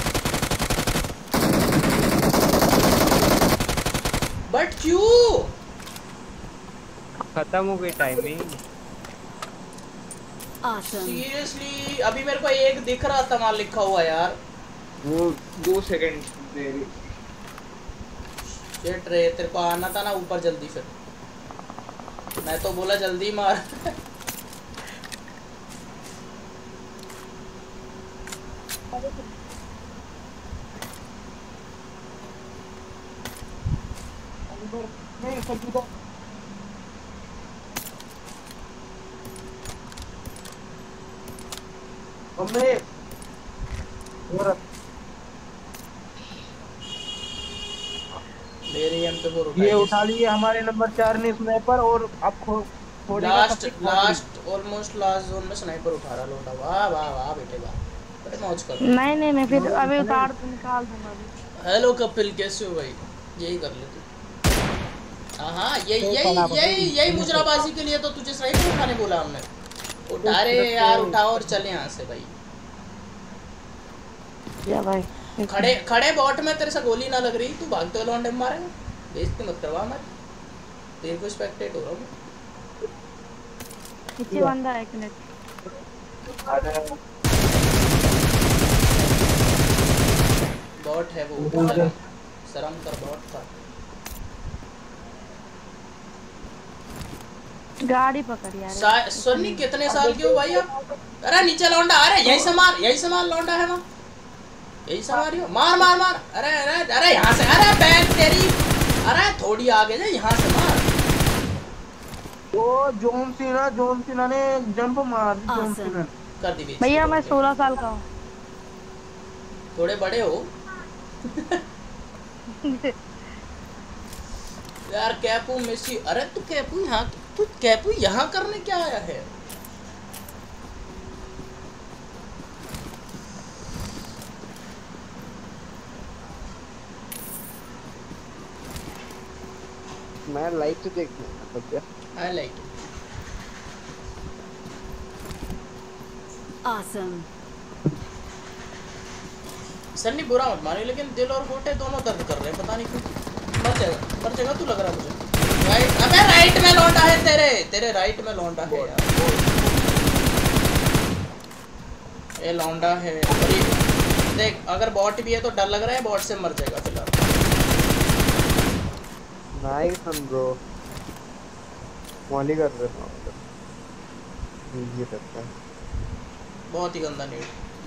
Speaker 2: बट क्यों?
Speaker 1: खत्म हो गई टाइमिंग।
Speaker 2: सीरियसली अभी मेरे को एक दिख रहा था वहाँ लिखा हुआ यार।
Speaker 1: वो दो सेकंड देरी।
Speaker 2: ये ट्रे तेरे को आना था ना ऊपर जल्दी फिर। मैं तो बोला जल्दी मार। मेरे एम पे वो
Speaker 6: ये उठा लिए हमारे नंबर चार ने स्नाइपर और अब खो
Speaker 2: last last almost last zone में स्नाइपर उठा रहा लोटा। वाह वाह वाह बेटे वाह, बड़े मौज कर।
Speaker 5: नहीं नहीं मैं फिर अभी उतार दूं निकाल दूंगा अभी।
Speaker 2: हेलो कपिल कैसे हो भाई? यही कर ले तू। हां यही यही यही यही मुजराबाजी के लिए तो तुझे स्नाइपर उठाने बोला हमने। उठा रे यार उठाओ और चले यहां से भाई।
Speaker 5: या भाई
Speaker 2: खड़े खड़े बॉट में तेरे से गोली ना लग रही, तू भागते हुए लौंडे मारेगा। बेइज्जती मत करवा मत, तेरे को स्पेक्टेट हो रहा हूं।
Speaker 5: पीछे बंदा है एक मिनट।
Speaker 2: बॉट है वो, शर्म कर बॉट का।
Speaker 5: गाड़ी पकड़ यार।
Speaker 2: सोनी कितने साल की हो भाई आप? अरे नीचे लौंडा, अरे यही से मार, यही से मार लौंडा है वहाँ, यही से मारियो, मार मार मार। अरे अरे अरे यहाँ से, अरे बैग तेरी, अरे थोड़ी आगे जा, यहाँ से मार।
Speaker 6: वो जॉन सीना जॉन सीना ने जंप मार दी। जॉन सीना
Speaker 2: कर दी
Speaker 5: भैया। मैं सोलह साल का हूँ।
Speaker 2: थोड़े बड़े हो यार। कैपू मेसी, अरे तू कैपू यहाँ, तू कैपू यहाँ करने क्या आया है?
Speaker 1: मैं लाइक तो देखना है।
Speaker 2: I like it.
Speaker 3: Awesome.
Speaker 2: Sunny बुरा मत मानो, लेकिन दिल और होठे दोनों दर्द कर रहे हैं, पता नहीं क्यों। मर जाएगा, मर जाएगा तू लग रहा मुझे। राइट, अबे राइट में लौंडा है तेरे, तेरे राइट में लौंडा है यार। ये लौंडा है। देख अगर बॉट भी है तो डर लग रहा है, बॉट से मर जाएगा फिलहाल।
Speaker 1: नाइस ब्रो, मॉली कर रहे हो ये करता है।
Speaker 2: बहुत ही गंदा नीड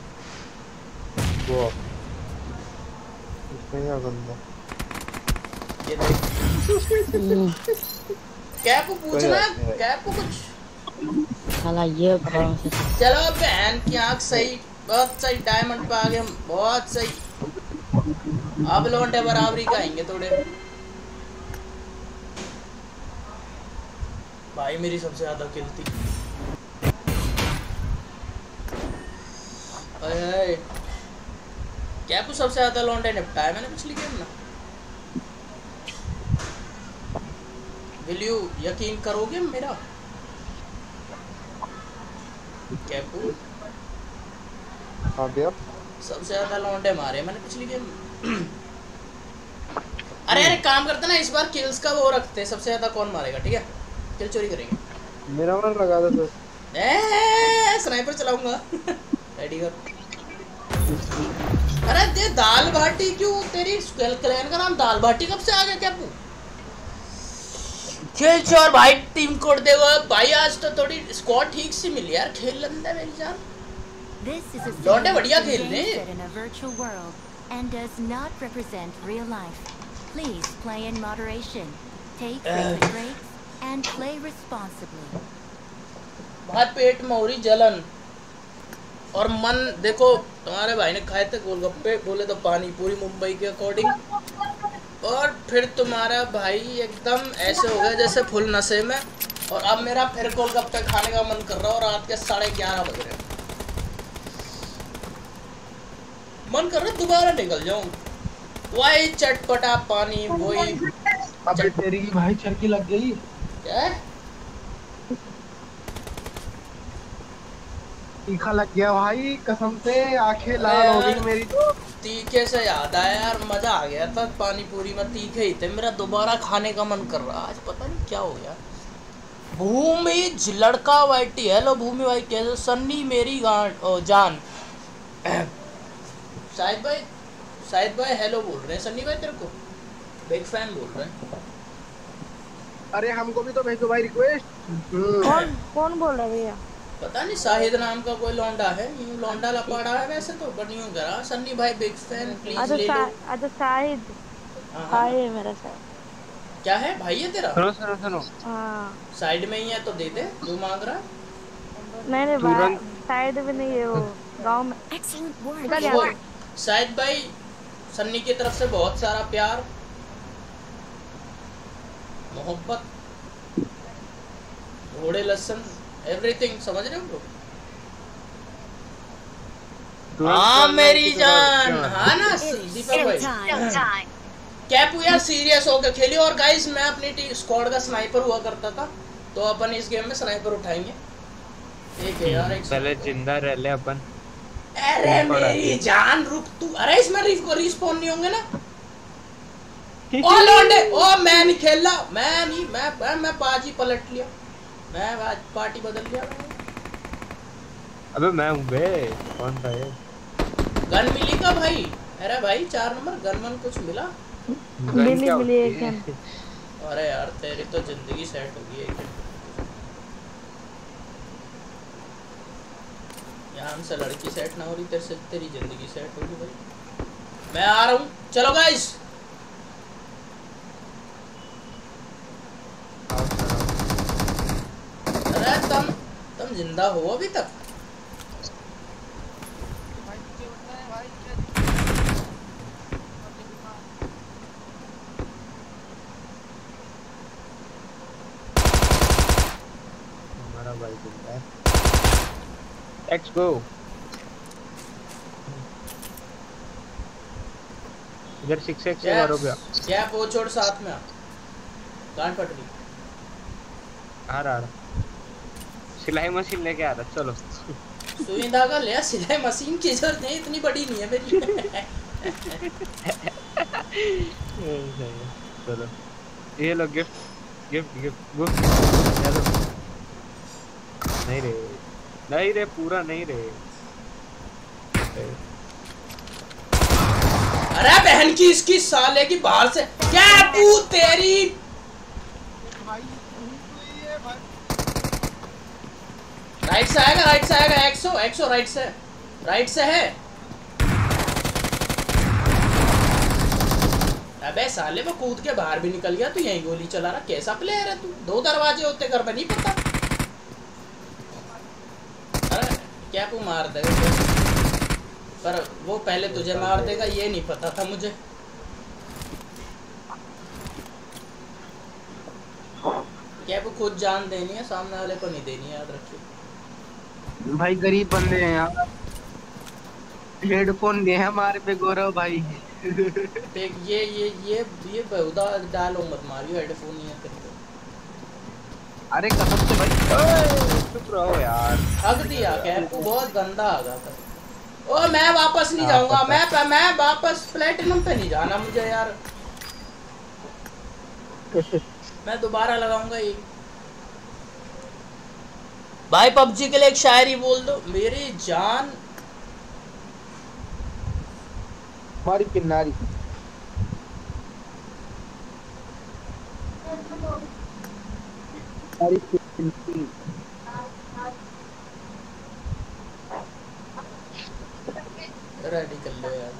Speaker 1: वो इसमें क्या गंदा।
Speaker 2: ये देख कैप को पूछना, कैप को कुछ
Speaker 5: साला ये कौन सा।
Speaker 2: चलो बहन की आंख सही, बहुत सही। डायमंड पे आ गए हम, बहुत सही। अब लौंडे बराबरी का आएंगे थोड़े। भाई मेरी सबसे ज्यादा किल थी। अरे क्या कुछ सबसे ज्यादा लौंडे निपटाया मैंने पिछली गेम ना। विल यू यकीन करोगे मेरा? कैपू
Speaker 1: हाँ भैया,
Speaker 2: सबसे ज्यादा लौंडे मारे मैंने पिछली गेम। अरे अरे काम करते ना, इस बार किल्स का वो रखते, सबसे ज्यादा कौन मारेगा, ठीक है? किल चोरी करेंगे।
Speaker 1: मेरा मन लगा था तो
Speaker 2: ए स्नाइपर चलाऊंगा। रेडी कर। अरे दे दाल बाटी क्यों? तेरी क्लैन का नाम दाल बाटी कब से आ गया? क्या पू खेल चोर भाई, टीम कोड देगा भाई। आज तो थोड़ी स्क्वाड ठीक से मिली यार, खेल लंदा मेरी जान।
Speaker 3: This is a
Speaker 2: लौंडे बढ़िया
Speaker 3: simulation
Speaker 2: खेल
Speaker 3: game
Speaker 2: रहे
Speaker 3: set in a virtual world and does not represent real life. Please play in moderation, take frequent breaks, and play responsibly.
Speaker 2: भाई पेट में हो रही जलन और मन, देखो तुम्हारे भाई ने खाए थे गोलगप्पे, बोले तो पानी पूरी मुंबई के अकॉर्डिंग, और फिर तुम्हारा भाई एकदम ऐसे हो गया जैसे फुल नशे में, और अब मेरा फिर गोलगप्पे खाने का मन कर रहा है और रात के साढ़े ग्यारह बज रहे हैं, मन कर रहा है दोबारा निकल जाऊं, वही चटपटा पानी, वही
Speaker 6: अबे तेरी भाई चरकी लग गई
Speaker 2: क्या
Speaker 6: तीखा लग गया भाई, कसम से आंखें लाल हो गई मेरी तो।
Speaker 2: तीखे से याद आया यार, मजा आ गया था पानी पूरी में, तीखे ही थे, मेरा दोबारा खाने का मन कर रहा, आज पता नहीं क्या हो गया। भूमि लड़का वाइटी, हेलो भूमि भाई कैसे, सन्नी मेरी गांड जान, शाहिद भाई, शाहिद भाई हेलो बोल रहे हैं, सन्नी भाई तेरे को बिग फैन बोल रहे हैं।
Speaker 6: अरे हमको भी तो भेजो भाई रिक्वेस्ट।
Speaker 5: कौन कौन बोल रहा है भैया?
Speaker 2: पता नहीं, शाहिद नाम का कोई लौंडा है, यूं लौंडा लपाड़ा है वैसे तो, बट यूं करा सन्नी भाई बिग फैन प्लीज ले लो।
Speaker 5: अच्छा शाहिद भाई है मेरा सर।
Speaker 2: क्या है भाई है तेरा?
Speaker 1: सुनो सुनो सुनो,
Speaker 5: हाँ
Speaker 2: साइड में ही है तो दे दे जो मांग रहा।
Speaker 5: नहीं नहीं भाई साइड में नहीं है, वो गांव में।
Speaker 2: वो शाहिद भाई सन्नी की तरफ से बहुत सारा प्यार मोहब्बत, घोड़े लहसन एवरीथिंग, समझ रहे हो? हाँ मेरी जान, हाँ ना दीपक भाई, कैप यार सीरियस होकर खेलियो। और गाइस मैं अपनी स्क्वाड का स्नाइपर हुआ करता था, तो अपन इस गेम में स्नाइपर उठाएंगे, ठीक है यार? एक
Speaker 1: पहले जिंदा रह ले अपन।
Speaker 2: अरे मेरी जान रुक तू, अरे इसमें रिस्पॉन नहीं होंगे ना? ओ लौंडे, ओ मैं नहीं खेल रहा, मैं नहीं, मैं मैं, मैं बाजी पलट लिया, मैं आज पार्टी बदल लिया।
Speaker 1: अबे मैं हूँ बे, कौन था ये?
Speaker 2: गन मिली का भाई? अरे भाई चार नंबर गन मन कुछ मिला?
Speaker 5: मिली मिली एक गन।
Speaker 2: अरे यार तेरी तो जिंदगी सेट होगी एक दिन, यहाँ से लड़की सेट ना हो रही, तेरे से तेरी जिंदगी सेट होगी भाई। मैं आ रहा हूँ, चलो गाइस। अरे तुम तुम जिंदा हो अभी तक?
Speaker 1: हमारा भाई जिंदा है। Let's go। इधर सिक्स एक्स से मारो गया।
Speaker 2: क्या वो छोड़ साथ में आ, गांड पट गई।
Speaker 1: आ रहा रहा सिलाई मशीन लेके आ रहा, चलो।
Speaker 2: सुई धागा ले, सिलाई मशीन की जरूरत नहीं, इतनी बड़ी नहीं है मेरी।
Speaker 1: चलो ये लो गिफ्ट गिफ्ट गिफ्ट गिफ्ट। नहीं रे नहीं रे पूरा नहीं रे।
Speaker 2: अरे बहन की इसकी साले की बाहर से क्या तू तेरी राइट से आएगा, राइट से आएगा, एक सौ एक सौ राइट से, राइट से है। अबे साले वो कूद के बाहर भी निकल गया, तू यहीं गोली चला रहा, कैसा प्लेयर है तू? दो दरवाजे होते घर में नहीं पता। अरे क्या तू मार देगा, पर वो पहले तुझे मार देगा ये नहीं पता था मुझे। क्या वो खुद जान देनी है, सामने वाले को नहीं देनी है, याद रखिए
Speaker 6: भाई। गरीब बंदे हैं यार, हेडफोन दिए हैं हमारे पे गौरव भाई।
Speaker 2: देख ये ये ये ये बहुधा डालो मत मारियो, हेडफोन नहीं है तेरे को।
Speaker 6: अरे कसम से भाई
Speaker 1: चुप रहो यार।
Speaker 2: हक दिया कैप को, बहुत गंदा आ गया था। ओ मैं वापस नहीं जाऊंगा, मैं मैं वापस प्लेटिनम पे नहीं जाना मुझे यार। मैं दोबारा लगाऊंगा ये भाई। पबजी के लिए एक शायरी बोल दो। मेरी जान
Speaker 6: हमारी किन्नारी,
Speaker 2: रेडी कर लो यार।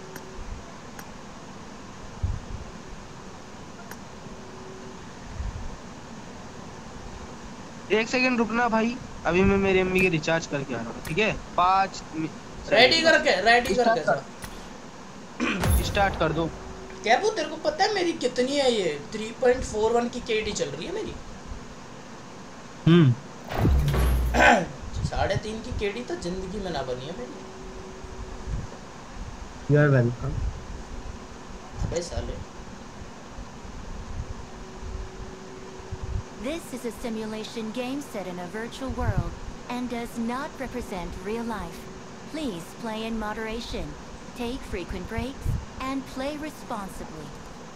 Speaker 6: एक सेकंड रुकना भाई, अभी मैं मेरी अम्मी के रिचार्ज करके आ रहा हूँ, ठीक है? पाँच
Speaker 2: रेडी करके रेडी करके सर
Speaker 6: स्टार्ट कर दो।
Speaker 2: क्या वो तेरे को पता है मेरी कितनी है? ये थ्री पॉइंट फोर वन की केडी चल रही है मेरी।
Speaker 6: हम्म
Speaker 2: साढ़े तीन की केडी तो जिंदगी में ना बनी है मेरी।
Speaker 1: You are welcome.
Speaker 2: अबे साले।
Speaker 3: This is a simulation game set in a virtual world and does not represent real life. Please play in moderation, take frequent breaks, and play responsibly.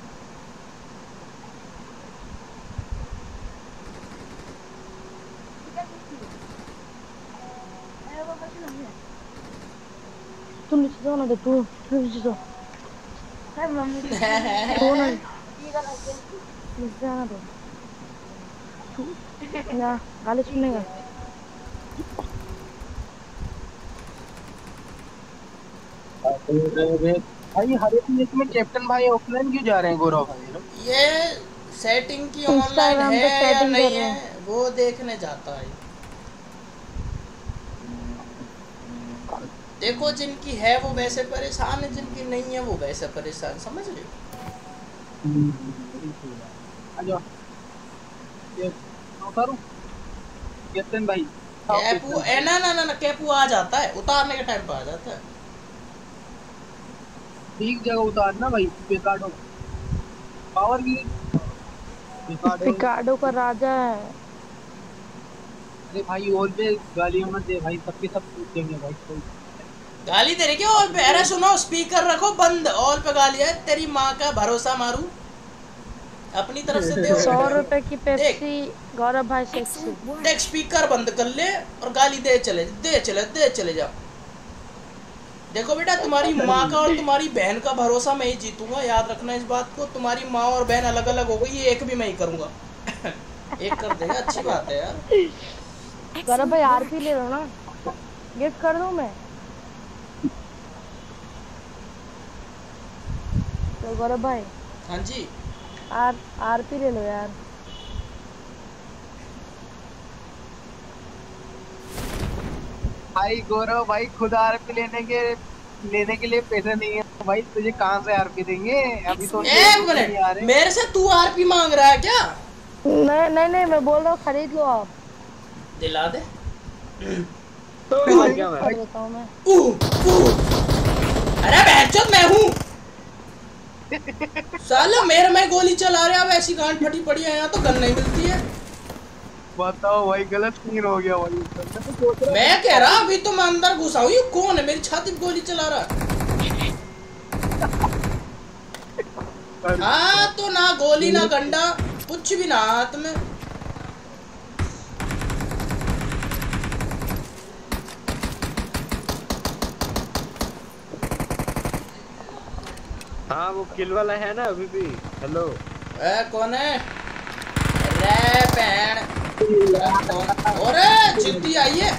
Speaker 5: तू नीचे जाओ ना, दे तू नीचे जाओ। है मम्मी वो ना नीचे जाना दो। ना गाली सुनेगा।
Speaker 6: भाई हर एक मैच में कैप्टन भाई ऑफलाइन क्यों जा रहे हैं गौरव भाई लोग?
Speaker 2: ये सेटिंग की ऑनलाइन है या नहीं है वो देखने जाता है। देखो जिनकी है वो वैसे परेशान है, जिनकी नहीं है वो वैसे परेशान, समझ रहे हो?
Speaker 6: कैप्टन भाई
Speaker 2: कैपू ए ना ना ना ना कैपू आ जाता है, उतारने के टाइम पे आ जाता है।
Speaker 6: ठीक जगह उतारना भाई। पिकाडो पावर की
Speaker 5: पिकाडो का राजा है।
Speaker 6: अरे भाई ऑल पे गालियां मत दे भाई, सबके सब पूछेंगे भाई। कोई
Speaker 2: गाली दे रही क्या ऑल पे? अरे सुनो स्पीकर रखो बंद, ऑल पे गाली है। तेरी माँ का भरोसा मारू अपनी तरफ से दे।
Speaker 5: सौ रुपए की पेप्सी गौरव भाई से
Speaker 2: देख स्पीकर बंद कर ले और गाली दे चले दे चले दे चले जाओ। देखो बेटा तुम्हारी माँ का और तुम्हारी बहन का भरोसा मैं ही जीतूंगा, याद रखना इस बात को। तुम्हारी माँ और बहन अलग अलग हो गई, ये एक भी मैं ही करूंगा। एक कर देगा, अच्छी बात है यार।
Speaker 5: गौरव भाई आरपी ले लो ना, गिफ्ट कर दूं मैं तो। गौरव भाई
Speaker 2: हाँ जी
Speaker 5: आर आरपी ले लो यार।
Speaker 6: भाई गौरव भाई खुद आरपी लेने के लेने के लिए पैसे नहीं है भाई, तुझे कहाँ से आरपी देंगे? अभी तो
Speaker 2: एक मिनट, मेरे से तू आरपी मांग रहा है क्या?
Speaker 5: नहीं नहीं नहीं मैं बोल रहा हूँ खरीद लो आप।
Speaker 2: दिला दे
Speaker 1: तो क्या मैं
Speaker 5: बताऊँ मैं?
Speaker 2: ऊ, ऊ। अरे बहनचोद मैं हूँ साला, मेरे में गोली चला रहे अब ऐसी गांड फटी पड़ी है, यहाँ तो गन नहीं मिलती है।
Speaker 6: बताओ भाई गलत सीन हो गया भाई।
Speaker 2: मैं कह रहा अभी तो मैं अंदर घुसा हूँ, ये कौन है मेरी छाती पे गोली चला रहा? हाँ तो ना गोली ना गंडा कुछ भी ना हाथ में।
Speaker 1: हाँ वो किल वाला है ना अभी भी। हेलो
Speaker 2: ए कौन है? रे बहन अरे जिद्दी आई है।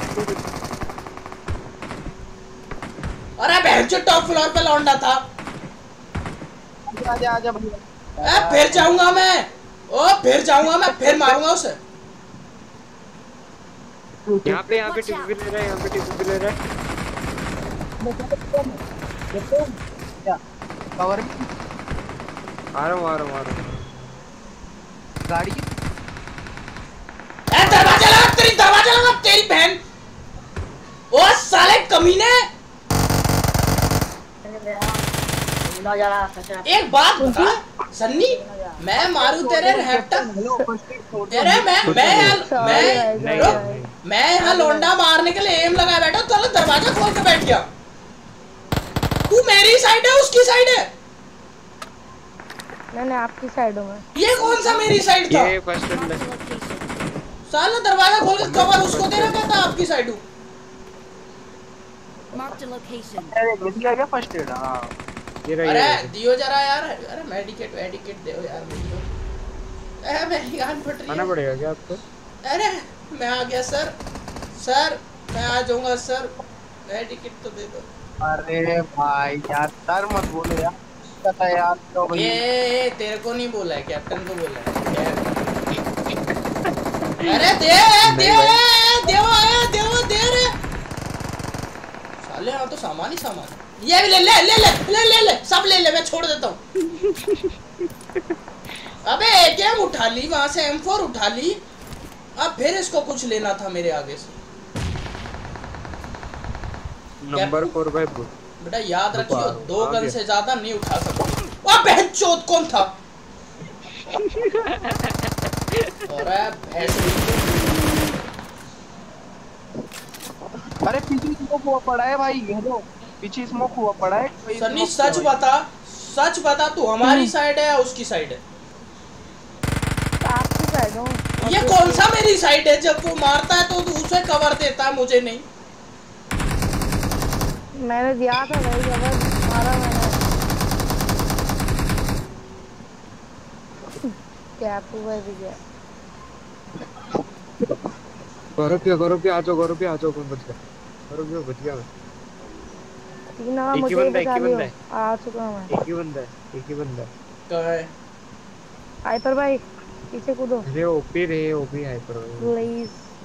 Speaker 2: अरे बहन जो टॉप फ्लोर पे लौंडा था।
Speaker 6: आजा आजा भैया।
Speaker 2: ए फिर जाऊंगा मैं, ओ फिर जाऊंगा मैं, फिर मारूंगा उसे।
Speaker 1: यहाँ पे यहाँ पे टिप्पी ले रहा है, यहाँ पे टिप्पी ले रहा है।
Speaker 6: कवर
Speaker 1: आ रहा हूँ आ रहा हूँ आ रहा हूँ।
Speaker 6: गाड़ी
Speaker 2: ए दरवाजा लगा, तेरी दरवाजा लगा तेरी बहन। ओ साले कमीने, एक बात बता सन्नी, मैं मारू तेरे रहता तेरे मैं मैं मैं मैं यहाँ लौंडा मारने के लिए एम लगा बैठा, तो दरवाजा खोल के बैठ गया। तू मेरी साइड है उसकी साइड है?
Speaker 5: नहीं नहीं आपकी साइड हूँ मैं।
Speaker 2: ये कौन सा मेरी साइड था?
Speaker 1: ये फर्स्ट एड
Speaker 2: साला दरवाजा खोल के कवर उसको दे रहा था, आपकी साइड हूँ।
Speaker 3: Marked a location.
Speaker 6: अरे मिल गया फर्स्ट एड। हाँ
Speaker 2: अरे दियो जरा यार, अरे मेडिकेट मेडिकेट दो यार मुझे। अरे मेरी गांड फट रही है।
Speaker 1: आना पड़ेगा क्या आपको?
Speaker 2: अरे मैं आ गया सर, सर मैं आ जाऊंगा सर, मेडिकेट तो दे दो।
Speaker 6: अरे भाई यार डर मत बोलो यार, पता है यार तो भाई।
Speaker 2: ये तेरे को नहीं बोला है, कैप्टन को बोला है। अरे दे दे देव आया, देव दे रे साले। हाँ तो सामान ही सामान, ये भी ले ले ले ले ले ले ले सब ले ले, मैं छोड़ देता हूँ। अबे एकेएम उठा ली वहां से, एम फोर उठा ली, अब फिर इसको कुछ लेना था मेरे आगे से।
Speaker 1: नंबर फोर बाय फोर
Speaker 2: बेटा याद रखियो, दो गन से ज्यादा नहीं उठा सकते। वाह बहनचोद कौन था? और
Speaker 6: अरे पीछे स्मोक हुआ पड़ा है भाई, हेलो पीछे स्मोक हुआ पड़ा है।
Speaker 2: सनी सच बता, सच बता तू हमारी साइड है या उसकी साइड है?
Speaker 5: आपकी साइड हूँ।
Speaker 2: ये कौन सा मेरी साइड है? जब वो मारता है तो उसे कवर देता है, मुझे नहीं।
Speaker 5: मैंने दिया था भाई, कवर मारा मैंने। क्या पूरा भी गया।
Speaker 1: गौरव क्या गौरव क्या आ जाओ, गौरव क्या आ जाओ, कौन बच गया? गौरव क्या बच गया? मैं
Speaker 5: तीन ना मुझे बचा लियो, आ चुका हूं मैं।
Speaker 1: एक ही बंदा है, एक ही बंदा है।
Speaker 2: कहाँ है?
Speaker 5: हाइपर भाई पीछे कूदो।
Speaker 1: अरे ओपी रे, ओपी हाइपर
Speaker 5: प्लीज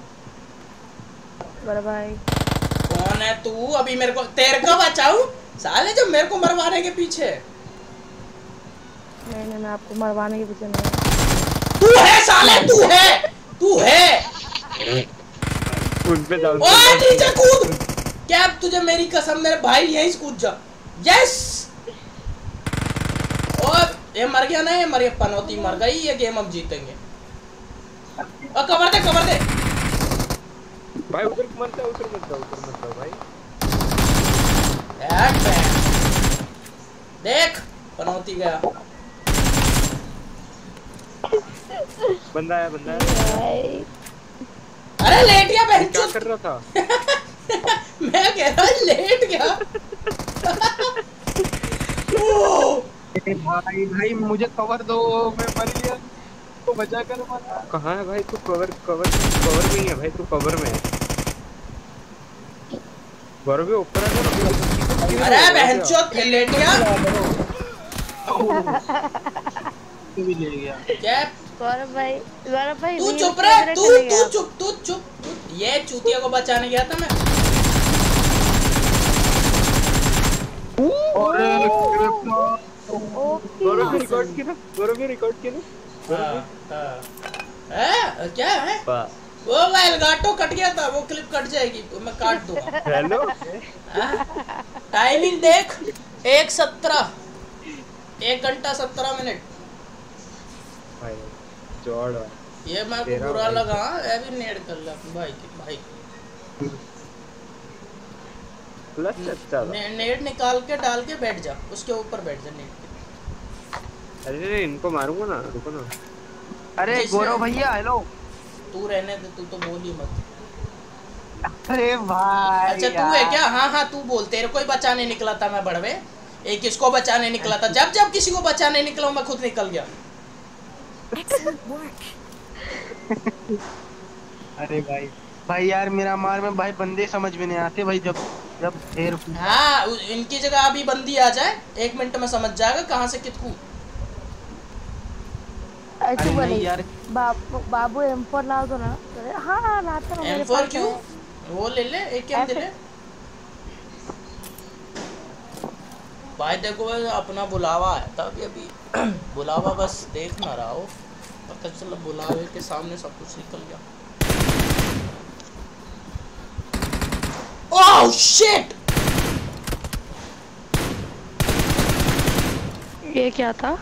Speaker 5: बड़ा भाई।
Speaker 2: कौन है तू? अभी मेरे को तेरे को बचाऊं साले, जो मेरे को मरवाने के पीछे।
Speaker 5: नहीं नहीं मैं आपको मरवाने के पीछे नहीं।
Speaker 2: तू है साले, तू है, तू है।
Speaker 1: उन पे जाओ।
Speaker 2: ओए नीचे कूद। क्या तुझे मेरी कसम, मेरे भाई यहीं से कूद जा। यस। और ये मर गया ना, ये मर गया, पनौती मर गई। ये गेम हम जीतेंगे। और कवर दे, कवर दे
Speaker 1: भाई। उधर मत जाओ, उधर मत जाओ, उधर मत जाओ भाई।
Speaker 2: देख पनौती गया।
Speaker 1: बंदा है, बंदा है।
Speaker 2: अरे लेट गया बहन।
Speaker 1: क्या कर रहा था?
Speaker 2: मैं कह रहा लेट गया।
Speaker 6: भाई भाई मुझे कवर दो, मैं मर गया, तो बचा कर मारा।
Speaker 1: कहाँ है भाई तू? कवर कवर कवर में ही है भाई, तू कवर में है। गौरव भी ऊपर है।
Speaker 2: अरे बहनचोद फिर लेट गया।
Speaker 6: तू भी ले गया
Speaker 2: क्या?
Speaker 5: गौरव भाई, गौरव भाई
Speaker 2: तू चुप रह, तू तू चुप, तू चुप। ये चूतिया को बचाने गया था मैं।
Speaker 6: अरे
Speaker 1: गौरव ने रिकॉर्ड किया ना, गौरव ने रिकॉर्ड किया ना।
Speaker 2: हां हां क्या है वो? एलगाटो कट गया था, वो क्लिप कट जाएगी, मैं काट दूंगा।
Speaker 1: हेलो
Speaker 2: टाइमिंग देख, एक सत्रह, एक घंटा सत्रह मिनट।
Speaker 1: भाई जोड़
Speaker 2: ये मैं को बुरा लगा। ये भी नेड कर ले अपने भाई के भाई।
Speaker 1: प्लस अच्छा
Speaker 2: ने, नेड निकाल के डाल के बैठ जा, उसके ऊपर बैठ जा नेड के।
Speaker 1: अरे इनको मारूंगा ना, रुको ना।
Speaker 6: अरे गौरव भैया हेलो।
Speaker 2: तू रहने दे, तू तो बोल ही मत।
Speaker 6: अरे भाई
Speaker 2: अच्छा तू है क्या? हाँ हाँ तू बोल। तेरे को ही बचाने निकला था मैं बड़वे। एक किसको बचाने निकला था? जब जब किसी को बचाने निकला मैं खुद निकल गया।
Speaker 6: अरे भाई भाई यार मेरा मार में भाई बंदे समझ में नहीं आते भाई। जब जब ढेर
Speaker 2: हाँ इनकी जगह अभी बंदी आ जाए, एक मिनट में समझ जाएगा कहाँ से कितकू।
Speaker 5: ऐसे बोले यार बाबू बाबू एम फोर ला दो ना। हाँ हाँ लाता हूँ।
Speaker 2: एम फोर क्यों? वो ले ले, एक क्या दे ले भाई। देखो अपना बुलावा है तब अभी बुलावा बस देख ना रहा हो, पता चला बुलावे के सामने सब कुछ निकल गया। Oh shit!
Speaker 5: ये क्या था?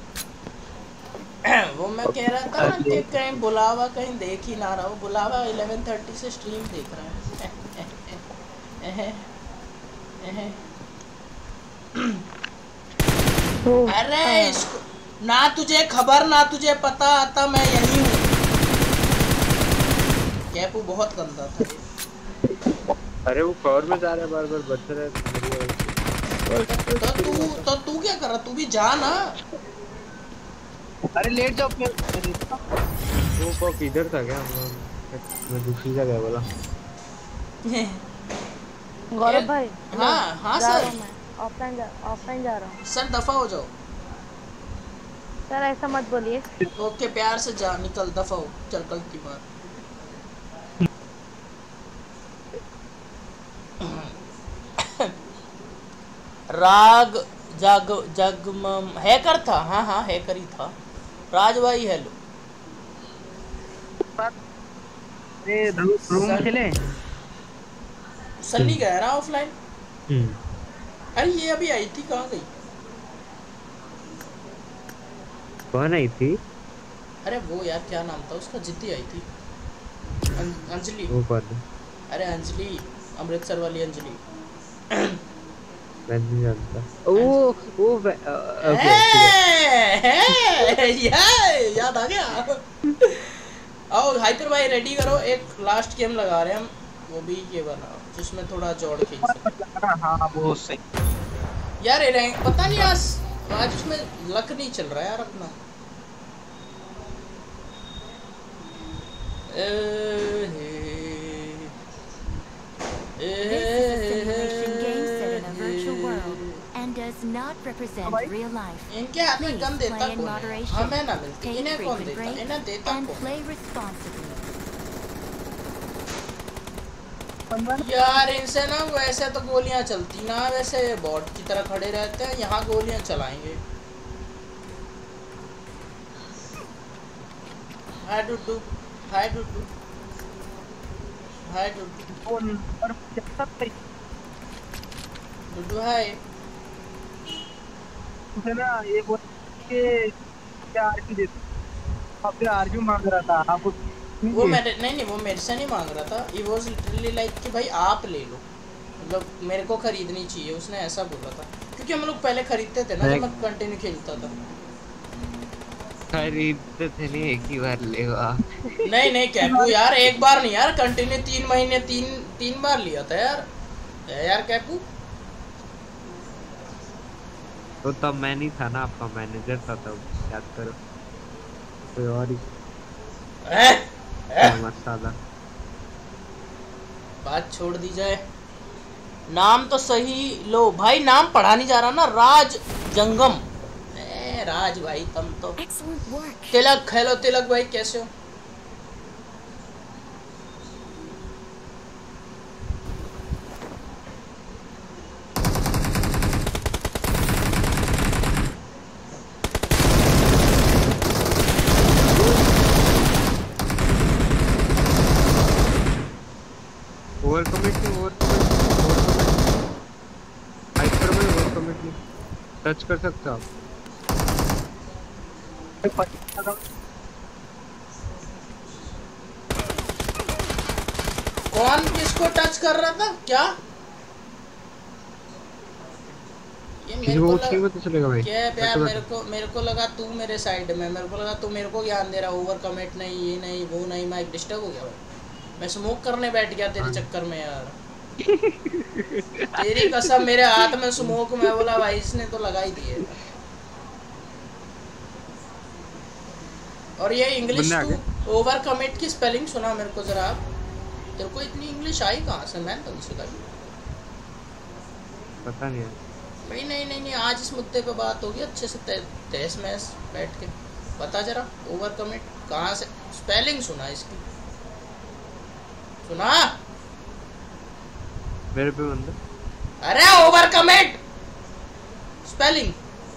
Speaker 2: वो मैं कह रहा था ना कि कहीं बुलावा कहीं देख ही ना रहा हो। बुलावा ग्यारह तीस से स्ट्रीम देख रहा है। अरे इसको ना तुझे खबर ना तुझे पता आता मैं यही हूँ। कैपू बहुत गंदा था ये।
Speaker 1: अरे वो कवर में जा रहा है, बार बार बच रहा है।
Speaker 2: तो तू तो तू क्या कर रहा? तू भी जा ना।
Speaker 6: अरे लेट जाओ फिर।
Speaker 1: वो कॉक इधर था क्या? मैं दूसरी जगह बोला।
Speaker 5: गौरव भाई।
Speaker 2: हाँ हाँ
Speaker 5: जा
Speaker 2: सर।
Speaker 5: रहा हूं मैं, ऑफलाइन जा ऑफलाइन जा रहा हूँ
Speaker 2: सर दफा हो जाओ
Speaker 5: सर, ऐसा मत बोलिए।
Speaker 2: ओके प्यार से जा, निकल, दफा हो, चल कल की बात। राग जग जगम हैकर था। हाँ हाँ हैकर ही था। राज भाई हेलो।
Speaker 6: ए रूम खेले।
Speaker 2: सन्नी गया ना ऑफलाइन।
Speaker 1: हम्म
Speaker 2: अरे ये अभी आई थी, कहाँ गई?
Speaker 1: कौन आई थी?
Speaker 2: अरे वो यार क्या नाम था उसका, जिद्दी आई थी। अं, अंजलि।
Speaker 1: वो कौन है?
Speaker 2: अरे अंजलि, अमृतसर वाली अंजलि।
Speaker 1: मैं नहीं जानता। ओ ओ ओके
Speaker 2: याद आ गया। आओ हाइपर भाई रेडी करो, एक लास्ट गेम लगा रहे हैं हम, वो भी ये वाला जिसमें थोड़ा जोड़ खींच सके।
Speaker 6: हाँ वो सही
Speaker 2: यार ये रैंक पता नहीं आज आज उसमें लक नहीं चल रहा है यार अपना।
Speaker 3: Does not represent real life.
Speaker 2: इनके हाथ में गन देता कौन है? हमें ना मिलती, इन्हें कौन देता? इन्हें देता
Speaker 3: and
Speaker 2: कौन?
Speaker 3: play responsibly.
Speaker 2: यार इनसे ना वैसे तो गोलियां चलती ना, वैसे बॉट की तरह खड़े रहते हैं, यहाँ गोलियां चलाएंगे। हाय डुडू, हाय डुडू, हाय डुडू, डुडू हाय।
Speaker 6: उसे ना ये बोल के क्या आरपी देते, आपसे आरपी मांग रहा था आप।
Speaker 2: वो मेरे नहीं नहीं वो मेरे से नहीं मांग रहा था, it was literally like कि भाई आप ले लो, मतलब मेरे को खरीदनी चाहिए, उसने ऐसा बोला था। क्योंकि हम लोग पहले खरीदते थे ना, जब मैं कंटिन्यू खेलता था।
Speaker 1: खरीदते थे नहीं, एक ही बार ले आप।
Speaker 2: नहीं नहीं कैपू यार, एक बार नहीं यार, कंटिन्यू तीन महीने तीन तीन बार लिया था यार। यार कैपू
Speaker 1: तो तब मैं नहीं था ना, आपका मैनेजर था तब, याद करो। कोई और ही मसाला।
Speaker 2: बात छोड़ दी जाए, नाम तो सही लो भाई, नाम पढ़ा नहीं जा रहा ना। राज जंगम। ए राज भाई तुम तो। तिलक हेलो तिलक भाई कैसे हो?
Speaker 1: ओवर कमिट नहीं, over commit, over commit, hyper में ओवर कमिट नहीं, टच कर सकते हो आप।
Speaker 2: कौन किसको टच कर रहा था क्या? ये मेरे को लगा
Speaker 1: में तो चलेगा भाई।
Speaker 2: क्या यार, मेरे को मेरे को लगा तू मेरे साइड में, मेरे को लगा तू मेरे को ज्ञान दे रहा, ओवर कमिट नहीं, ये नहीं वो नहीं, मैं डिस्टर्ब हो गया भाई। मैं स्मोक करने बैठ गया तेरे चक्कर में यार। तेरी कसम मेरे हाथ में स्मोक, मैं बोला भाई इसने तो लगा ही दिए। और ये इंग्लिश तू ओवर कमिट की स्पेलिंग सुना मेरे को जरा आप। तेरे को इतनी इंग्लिश आई कहाँ से? मैं तो नहीं सीखा।
Speaker 1: पता नहीं
Speaker 2: भाई नहीं नहीं नहीं आज इस मुद्दे पे बात होगी अच्छे से, तहस महस बैठ के। बता जरा ओवर कमिट कहाँ से, स्पेलिंग सुना इसकी, सुना
Speaker 1: मेरे पे बंदा।
Speaker 2: अरे ओवर कमिट स्पेलिंग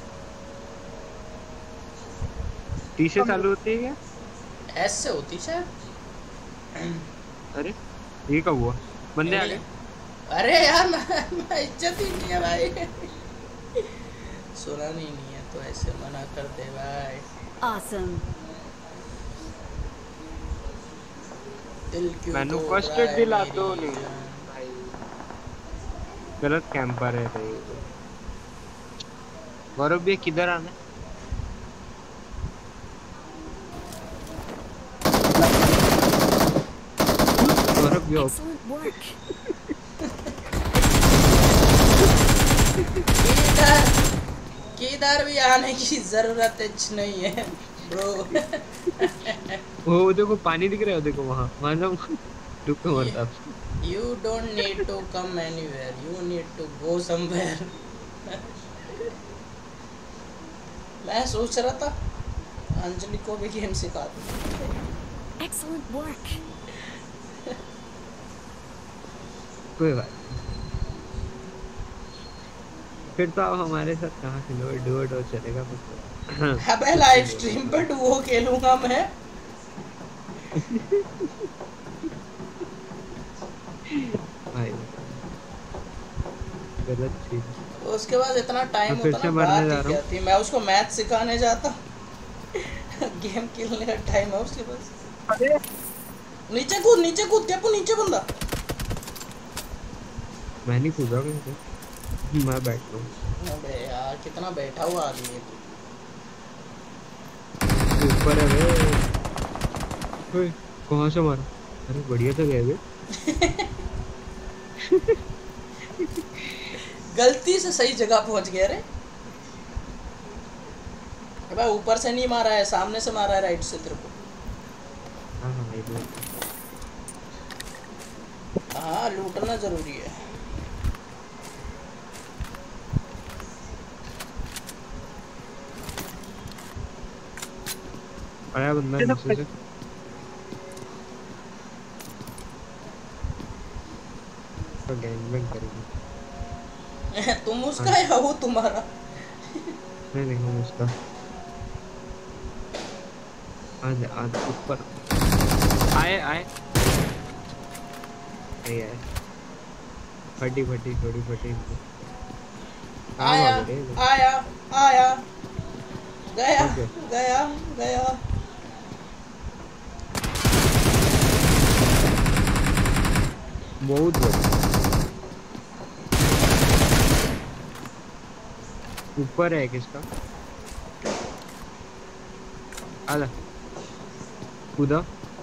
Speaker 1: टी से चालू होती है क्या?
Speaker 2: एस से होती शायद।
Speaker 1: अरे ये कब हुआ? बंदे आ गए।
Speaker 2: अरे यार मैं, मैं इज्जत ही नहीं है भाई। सुना नहीं नहीं है तो ऐसे मना कर दे भाई।
Speaker 3: Awesome.
Speaker 2: दिल क्यों
Speaker 1: मैंने फर्स्ट एड दिला दो नहीं भाई, गलत कैंपर है भाई। गौरव भी किधर आना? गौरव भी
Speaker 2: किधर भी आने की जरूरत नहीं है ब्रो।
Speaker 1: वो देखो पानी दिख रहा है, देखो वहाँ वहाँ ना डूब के मरता।
Speaker 2: You don't need to come anywhere. You need to go somewhere. मैं सोच रहा था अंजलि को भी गेम सिखा दूं।
Speaker 3: Excellent work.
Speaker 1: कोई बात फिर तो आप हमारे साथ कहाँ खेलो डुओ डुओ चलेगा फिर।
Speaker 2: अबे लाइव स्ट्रीम पर डुओ खेलूंगा मैं।
Speaker 1: भाई गलत चीज।
Speaker 2: उसके बाद इतना टाइम
Speaker 1: तो
Speaker 2: होता ना बात ही क्या थी। मैं उसको मैथ सिखाने जाता गेम खेलने का टाइम है उसके पास।
Speaker 6: अरे
Speaker 2: नीचे कूद नीचे कूद क्या को नीचे बंदा।
Speaker 1: मैं नहीं कूदा कहीं पे मैं बैठ रहा हूँ।
Speaker 2: अबे यार कितना बैठा हुआ आदमी है
Speaker 1: तू ऊपर है बे। ओए कहाँ से मारा? अरे बढ़िया तो गया बे।
Speaker 2: गलती से सही जगह पहुंच गया रे। अबे ऊपर से नहीं मारा है सामने से मारा है राइट से तेरे को।
Speaker 1: हाँ हाँ ये भी।
Speaker 2: हाँ लूटना जरूरी है।
Speaker 1: आया बंदा नीचे से। तो गैंग बैंग करेगी।
Speaker 2: तुम उसका या वो तुम्हारा?
Speaker 1: नहीं नहीं हम उसका। आज आज ऊपर आए आए आए आए फटी फटी थोड़ी फटी।
Speaker 2: आया आया आया गया गया गया।
Speaker 1: बहुत बढ़िया। ऊपर है किसका? आला कूदा।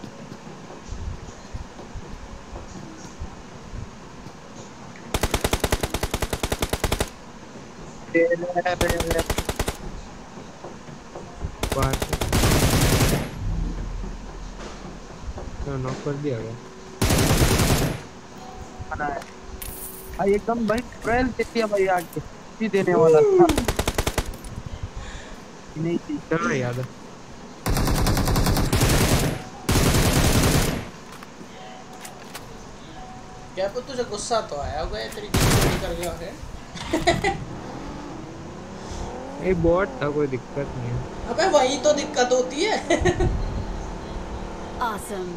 Speaker 1: नॉक कर दिया गया।
Speaker 6: भाई एकदम भाई ट्रेल दे दिया भाई आगे ही देने वाला था नहीं थी।
Speaker 1: चलो याद है।
Speaker 2: क्या कुछ तुझे गुस्सा तो आया होगा ये तरीके से चोरी कर गया है।
Speaker 1: ये बॉट था कोई दिक्कत नहीं है।
Speaker 2: अबे वही तो दिक्कत होती है।
Speaker 3: Awesome.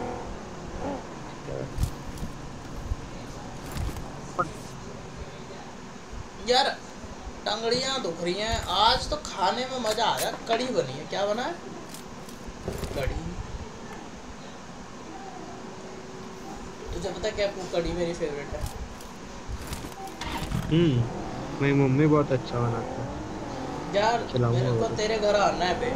Speaker 2: यार टंगड़ियां दुख रही हैं आज तो खाने में मजा आ गया। कड़ी बनी है। क्या बना है? कड़ी। तुझे पता है क्या कड़ी मेरी फेवरेट है।
Speaker 1: हम्म मेरी मम्मी बहुत अच्छा बनाती है
Speaker 2: यार मेरे को तेरे घर आना है बे।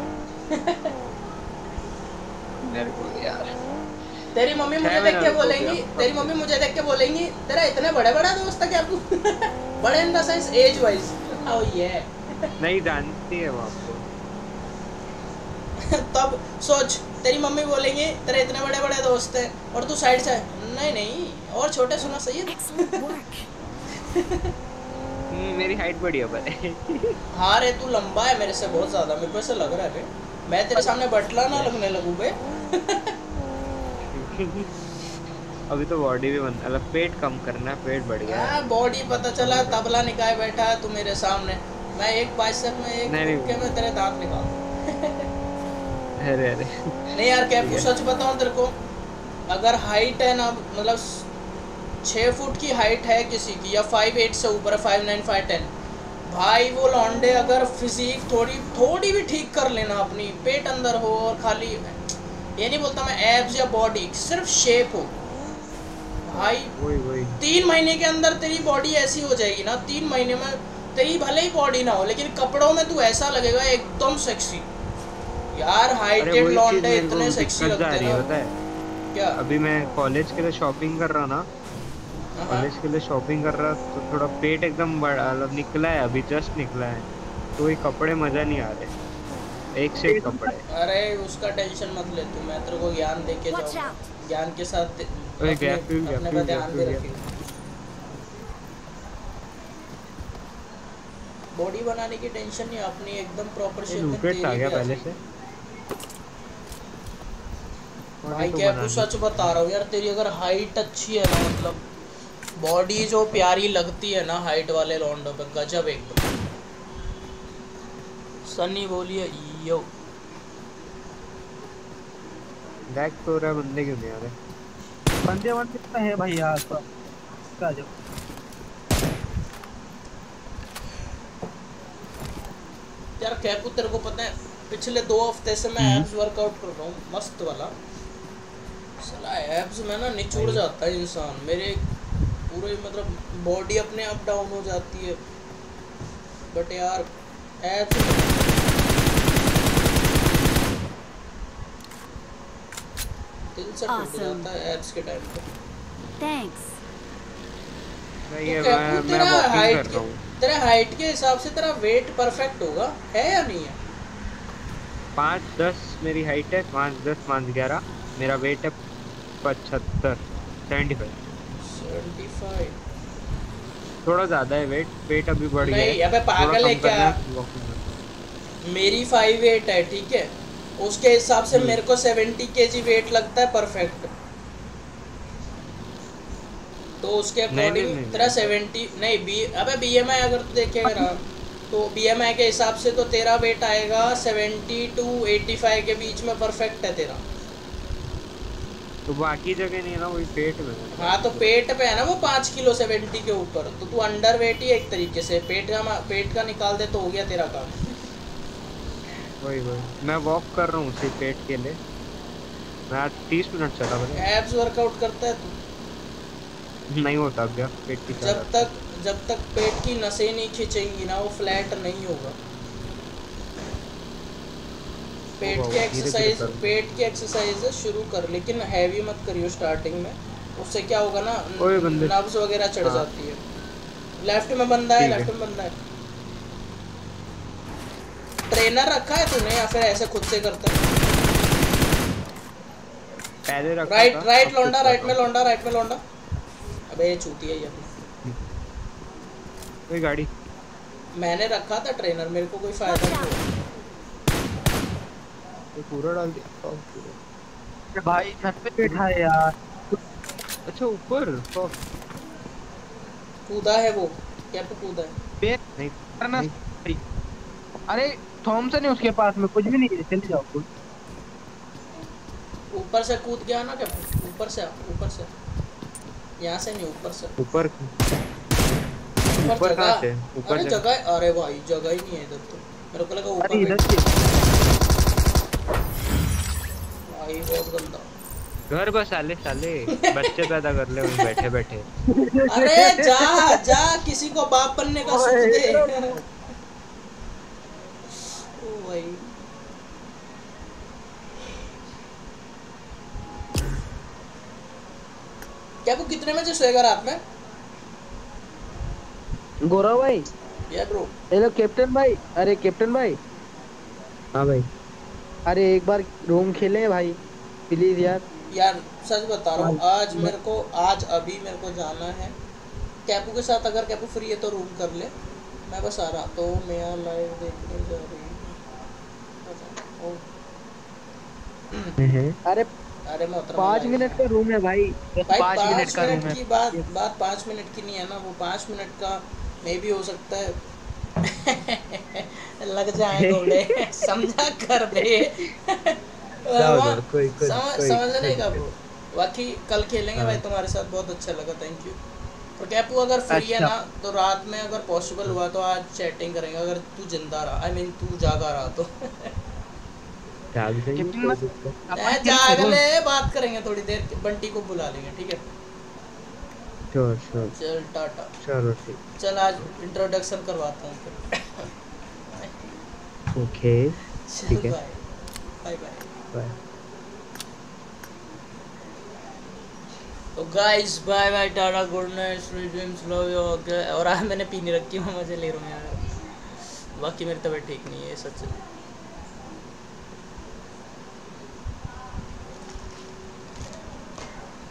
Speaker 1: मेरे को यार
Speaker 2: तेरी मम्मी मुझे देख के बोलेंगी तेरी मम्मी मुझे देख के बोलेंगी तेरा इतने बड़े बड़ा दोस्त है क्या तू? बड़े in the sense age wise. Oh ये
Speaker 1: नहीं जानती है वो आपको।
Speaker 2: तब सोच तेरी मम्मी बोलेंगी तेरे इतने बड़े बड़े दोस्त हैं और तू साइड से नहीं नहीं और छोटे सुना सही है।
Speaker 1: मेरी हाइट बड़ी है पर।
Speaker 2: हाँ रे तू लंबा है मेरे से बहुत ज्यादा। मेरे को ऐसा लग रहा है बे मैं तेरे सामने बटला ना लगने लगूं बे।
Speaker 1: अभी तो बॉडी भी बन मतलब पेट कम करना है। पेट बढ़ गया है।
Speaker 2: बॉडी पता चला तबला निकाय बैठा है तू मेरे सामने। मैं एक बाइसेप में एक के में तेरे दांत निकाल दूं।
Speaker 1: अरे अरे
Speaker 2: नहीं यार क्या सच बताऊं तेरे को अगर हाइट है ना मतलब छः फुट की हाइट है किसी की या फाइव एट से ऊपर है फाइव नाइन फाइव टेन भाई वो लौंडे अगर फिजिक थोड़ी थोड़ी भी ठीक कर लेना अपनी पेट अंदर हो और खाली ये नहीं बोलता मैं एब्स या बॉडी सिर्फ शेप हो भाई
Speaker 1: वही वही
Speaker 2: तीन महीने के अंदर तेरी बॉडी ऐसी हो जाएगी ना। तीन महीने में तेरी भले ही बॉडी ना हो लेकिन कपड़ों में तू ऐसा लगेगा एकदम सेक्सी। यार हाइटेड लौंडे इतने सेक्सी लगते हैं ना। क्या
Speaker 1: अभी मैं कॉलेज के लिए शॉपिंग कर रहा ना कॉलेज के लिए शॉपिंग कर रहा तो थोड़ा पेट एकदम बड़ा निकला है अभी जस्ट निकला है तो ये कपड़े मजा नहीं आ रहे एक से एक कपड़े।
Speaker 2: अरे उसका टेंशन मत ले तू मैं तेरे को ज्ञान दे के जाऊंगा। ज्ञान के साथ
Speaker 1: ओए
Speaker 2: अपने
Speaker 1: गया फ्यूल गया
Speaker 2: अपने
Speaker 1: फ्यूल
Speaker 2: पर
Speaker 1: गया
Speaker 2: ध्यान भी
Speaker 1: फ्यूल गया।
Speaker 2: रखिए। बॉडी बनाने की टेंशन नहीं, अपनी एकदम प्रॉपर
Speaker 1: ये
Speaker 2: शेप में
Speaker 1: लूटेड था
Speaker 2: तेरी
Speaker 1: क्या
Speaker 2: भी आ
Speaker 1: पहले से?
Speaker 2: जाएगी।
Speaker 1: बॉडी
Speaker 2: भाई
Speaker 1: तो
Speaker 2: क्या
Speaker 1: बनानी
Speaker 2: सच बता रहा हूँ यार, तेरी अगर हाइट अच्छी है ना, मतलब बॉडी जो प्यारी लगती है ना हाइट वाले लौंडों पे, गजब एकदम। सनी बोलिए यो।
Speaker 1: लैग तो हो रहा है, बंदे क्यों नहीं आ रहे?
Speaker 6: बंदे बंदे तो है भाई यार सब। आ जाओ।
Speaker 2: यार कैपू तेरे को पता है पिछले दो हफ्ते से मैं
Speaker 6: हम्म।
Speaker 2: एब्स वर्कआउट कर रहा हूँ मस्त वाला। साला एब्स में ना निचुड़
Speaker 1: भाई
Speaker 2: जाता है इंसान मेरे पूरे, मतलब बॉडी अपने अप डाउन हो जाती है, बट यार एब्स दिल से टूट
Speaker 3: Awesome.
Speaker 2: जाता है एब्स के टाइम पे।
Speaker 3: Thanks.
Speaker 1: नहीं
Speaker 2: तो
Speaker 1: है,
Speaker 2: कैपू
Speaker 1: मैं मैं
Speaker 2: तेरा
Speaker 1: वॉकिंग
Speaker 2: हाइट
Speaker 1: कर
Speaker 2: के
Speaker 1: रहा हूँ।
Speaker 2: तेरे हाइट के हिसाब से तेरा वेट परफेक्ट होगा है या नहीं है?
Speaker 1: पाँच दस मेरी हाइट है, पाँच दस पाँच ग्यारह। मेरा वेट है पचहत्तर, सेवेंटी फाइव।
Speaker 2: Seventy five?
Speaker 1: थोड़ा ज्यादा है वेट, वेट अभी बढ़ गया है।
Speaker 2: नहीं अबे
Speaker 1: थोड़ा
Speaker 2: पागल है
Speaker 1: कम
Speaker 2: क्या?
Speaker 1: करना है, वॉकिंग करता हूँ।
Speaker 2: मेरी फाइव एट है ठीक है, उसके हिसाब से
Speaker 1: हम्म।
Speaker 2: मेरे को सेवेंटी केजी वेट लगता है परफेक्ट। तो उसके
Speaker 1: नहीं नहीं
Speaker 2: अकॉर्डिंग
Speaker 1: नहीं
Speaker 2: तेरा
Speaker 1: नहीं।
Speaker 2: सेवेंटी नहीं बी अबे बीएमआई अगर तू देखेगा ना, तो बीएमआई के हिसाब से तो तेरा वेट आएगा सेवेंटी टू एटी फाइव के बीच में, परफेक्ट है तेरा।
Speaker 1: तो बाकी जगह नहीं है ना, वही पेट में है
Speaker 2: हाँ तो
Speaker 1: बस।
Speaker 2: पेट पे है ना वो पाँच किलो सेवेंटी के ऊपर, तो तू अंडर वेट ही एक तरीके से, पेट का पेट का निकाल दे तो हो गया तेरा काम।
Speaker 1: वही वही मैं वॉक कर रहा हूँ उसी पेट के लिए। मैं आज तीस मिनट चला बता।
Speaker 2: एब्स वर्कआउट करता है तू?
Speaker 1: नहीं होता क्या पेट की
Speaker 2: जब
Speaker 1: चाहता?
Speaker 2: तक जब तक पेट की नसें नहीं खींचेंगी ना वो फ्लैट नहीं होगा। पेट
Speaker 1: होगा,
Speaker 2: के
Speaker 1: धीरे धीरे
Speaker 2: एक्सरसाइज
Speaker 1: कर।
Speaker 2: पेट के एक्सरसाइज शुरू कर, लेकिन हैवी मत करियो स्टार्टिंग में, उससे क्या होगा ना
Speaker 1: ओए बंदे।
Speaker 2: नर्व्स वगैरह चढ़
Speaker 1: हाँ।
Speaker 2: जाती है। लेफ्ट में बंदा है,
Speaker 1: ठीक है।
Speaker 2: लेफ्ट में बंदा है। ट्रेनर रखा है तूने या फिर ऐसे खुद से करता है?
Speaker 1: पहले रखा
Speaker 2: राइट
Speaker 1: था,
Speaker 2: राइट
Speaker 1: अब
Speaker 2: लौंडा,
Speaker 1: खुद
Speaker 2: राइट
Speaker 1: कर
Speaker 2: में
Speaker 1: रहा
Speaker 2: लौंडा, राइट में लौंडा। अबे ये चूतिया ही अपनी।
Speaker 1: हूँ। कोई गाड़ी।
Speaker 2: मैंने रखा था ट्रेनर, मेरे को कोई फायदा नहीं हुआ।
Speaker 1: ये पूरा डाल दिया।
Speaker 6: अरे भाई छत पे बैठा है यार।
Speaker 1: अच्छा ऊपर। फक।
Speaker 2: कूदा है वो, क्या पे कूदा है?
Speaker 6: पेट
Speaker 1: नहीं
Speaker 6: करना
Speaker 1: नहीं।
Speaker 6: सही। अरे थॉमसन है उसके पास में, कुछ भी नहीं है, चले जाओ कुछ।
Speaker 2: ऊपर से कूद गया ना क्या? ऊपर से ऊपर से यहाँ से नहीं, ऊपर से
Speaker 1: ऊपर
Speaker 2: ऊपर
Speaker 1: ऊपर कहाँ
Speaker 2: जगह।
Speaker 1: से? ऊपर
Speaker 2: अरे
Speaker 1: से
Speaker 2: जगह, अरे भाई जगह ही नहीं है इधर तो, मेरे को लगा ऊपर
Speaker 6: अरे इधर
Speaker 2: बैठ।
Speaker 6: से
Speaker 2: भाई बहुत गंदा।
Speaker 1: घर बस साले साले बच्चे पैदा कर ले वहीं बैठे बैठे।
Speaker 2: अरे जा जा, किसी को बाप बनने का सुख दे। ओ भाई क्या वो कितने बजे सोएगा रात में?
Speaker 6: गौरव भाई।
Speaker 2: या ब्रो
Speaker 6: हेलो कैप्टन भाई। अरे कैप्टन भाई,
Speaker 1: हाँ भाई।
Speaker 6: अरे एक बार रूम खेले भाई प्लीज यार।
Speaker 2: यार सच बता रहा हूँ, आज मेरे को आज अभी मेरे को जाना है कैपू के साथ। अगर कैपू फ्री है तो रूम कर ले, मैं बस आ रहा। तो मैं लाइव देखने जा रही हूँ।
Speaker 6: अरे
Speaker 2: अरे मैं उतर
Speaker 6: पाँच मिनट का रूम है भाई,
Speaker 2: भाई
Speaker 6: पाँच मिनट
Speaker 2: पाँच
Speaker 6: का रूम
Speaker 2: मिनट
Speaker 6: है।
Speaker 2: की बात बात पाँच मिनट की नहीं है ना, वो पाँच मिनट का मे भी हो सकता है। लग जाए घोड़े समझा कर दे।
Speaker 1: उधर, कोई कोई
Speaker 2: समझ
Speaker 1: कोई
Speaker 2: समझने का
Speaker 1: कोई-
Speaker 2: वो बाकी कल खेलेंगे भाई
Speaker 1: हाँ।
Speaker 2: तुम्हारे साथ, बहुत अच्छा लगा, थैंक यू। और कैपू अगर फ्री है
Speaker 6: अच्छा।
Speaker 2: ना तो रात में अगर पॉसिबल हुआ तो आज चैटिंग करेंगे, अगर तू जिंदा रहा, आई मीन तू जागा रहा तो।
Speaker 1: जाग जाएंगे,
Speaker 6: कैप्टन
Speaker 1: कोई
Speaker 6: भाई,
Speaker 1: दिक्कत
Speaker 6: अपन
Speaker 2: ए,
Speaker 6: खेल
Speaker 2: जाग
Speaker 6: रोज।
Speaker 2: ले, बात करेंगे थोड़ी देर, बंटी को बुला लेंगे ठीक है।
Speaker 1: श्योर श्योर
Speaker 2: चल टाटा।
Speaker 1: चलो ठीक।
Speaker 2: चल आज इंट्रोडक्शन करवाता हूँ फिर।
Speaker 1: ओके
Speaker 2: चल
Speaker 1: ठीक है।
Speaker 2: Bye bye bye.
Speaker 1: बाय।
Speaker 2: तो गाइस बाय बाय, टाटा, good night, sweet dreams, love you. Okay, और आज मैंने पी नहीं रखी, मैं मजे ले रहा हूँ यार, बाकी मेरी तबीयत ठीक नहीं है सच।